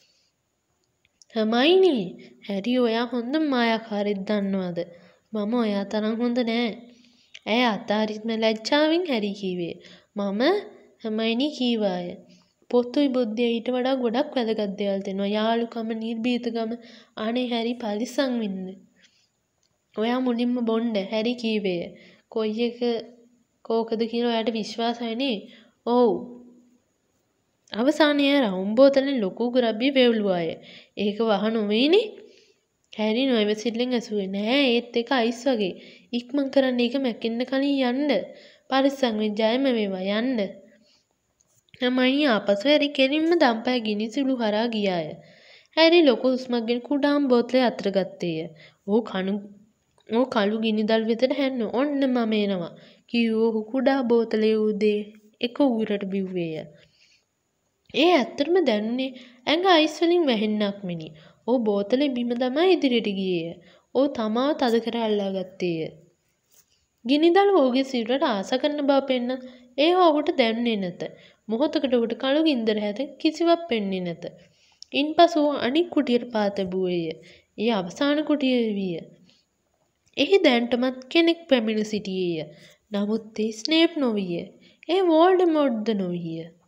හර්මයිනි හැරි ඔයා හොඳ මායාකාරයෙක් දන්නවද? මම ඔයා තරම් හොඳ නෑ. ඇය අතාරිත්ම ලැජ්ජාවෙන් හැරි කීවේ. මම හර්මයිනි කීවාය. පොතුයි බුද්ධිය ඊට වඩා ගොඩක් වැදගත් දේවල් තියෙනවා. යාළුකම, නිර්භීතකම. අනේ හැරි පරිස්සම් වෙන්න. ඔයා මුලින්ම බොන්න හැරි කීවේ. කොයි එක කෝකද කියලා ඔයාට විශ්වාසයි නේ? ඔව්. අවසානයේ රවුම් බෝතලෙන් ලොකු ග්‍රබ්බි වේවුලුවාය. ඒක වහ නොවේනේ. හැරි නොයවසිල්ලෙන් ඇසුවේ. නෑ ඒත් ඒක අයිස් වගේ. ඉක්මන් කරන්න ඒක මැකෙන්න කලින් යන්න. පරිස්සම් වෙන්න ජයම වේවා යන්න. හර්මයිනි ආපසු හැරි කෙලින්ම දම්පැ ගිනිසිලු හරහා ගියාය. හැරි ලොකු හුස්මක් ගෙන කුඩාම් බෝතලේ අතට ගත්තේය. ඔහු කණු ඔහු කළු ගිනිදල් වෙතට හැන්න ඔන්න මම එනවා. කිව්ව ඔහු කුඩා බෝතලේ උදේ එක උගුරට බිව්වේය. ඒ ඇත්තටම දැනුනේ ඇඟ අයිස් වලින් වැහෙන්නක් මෙනි. ඔහු බෝතලේ බිම දමා ඉදිරියට ගියේය. ඔහු තමාව තද කර අල්ලා ගත්තේය. ගිනිදල් ඔහුගේ සිරුරට ආස කරන බව පෙන්න ඒ ඔහුට දැනුනේ නැත. මොහොතකට ඔහුට කළු ගින්දර හැද කිසිවක් පෙන්නේ නැත. ඉන්පසු අනික් කුටියට පා තැබුවේය. ඒ අවසාන කුටිය විය. එහි දැන්ටමත් කෙනෙක් පැමිණ සිටියේය. නමුත් ඒ ස්නේප් නොවිය. ඒ වෝල්ඩමෝර්ට්ද නොවිය.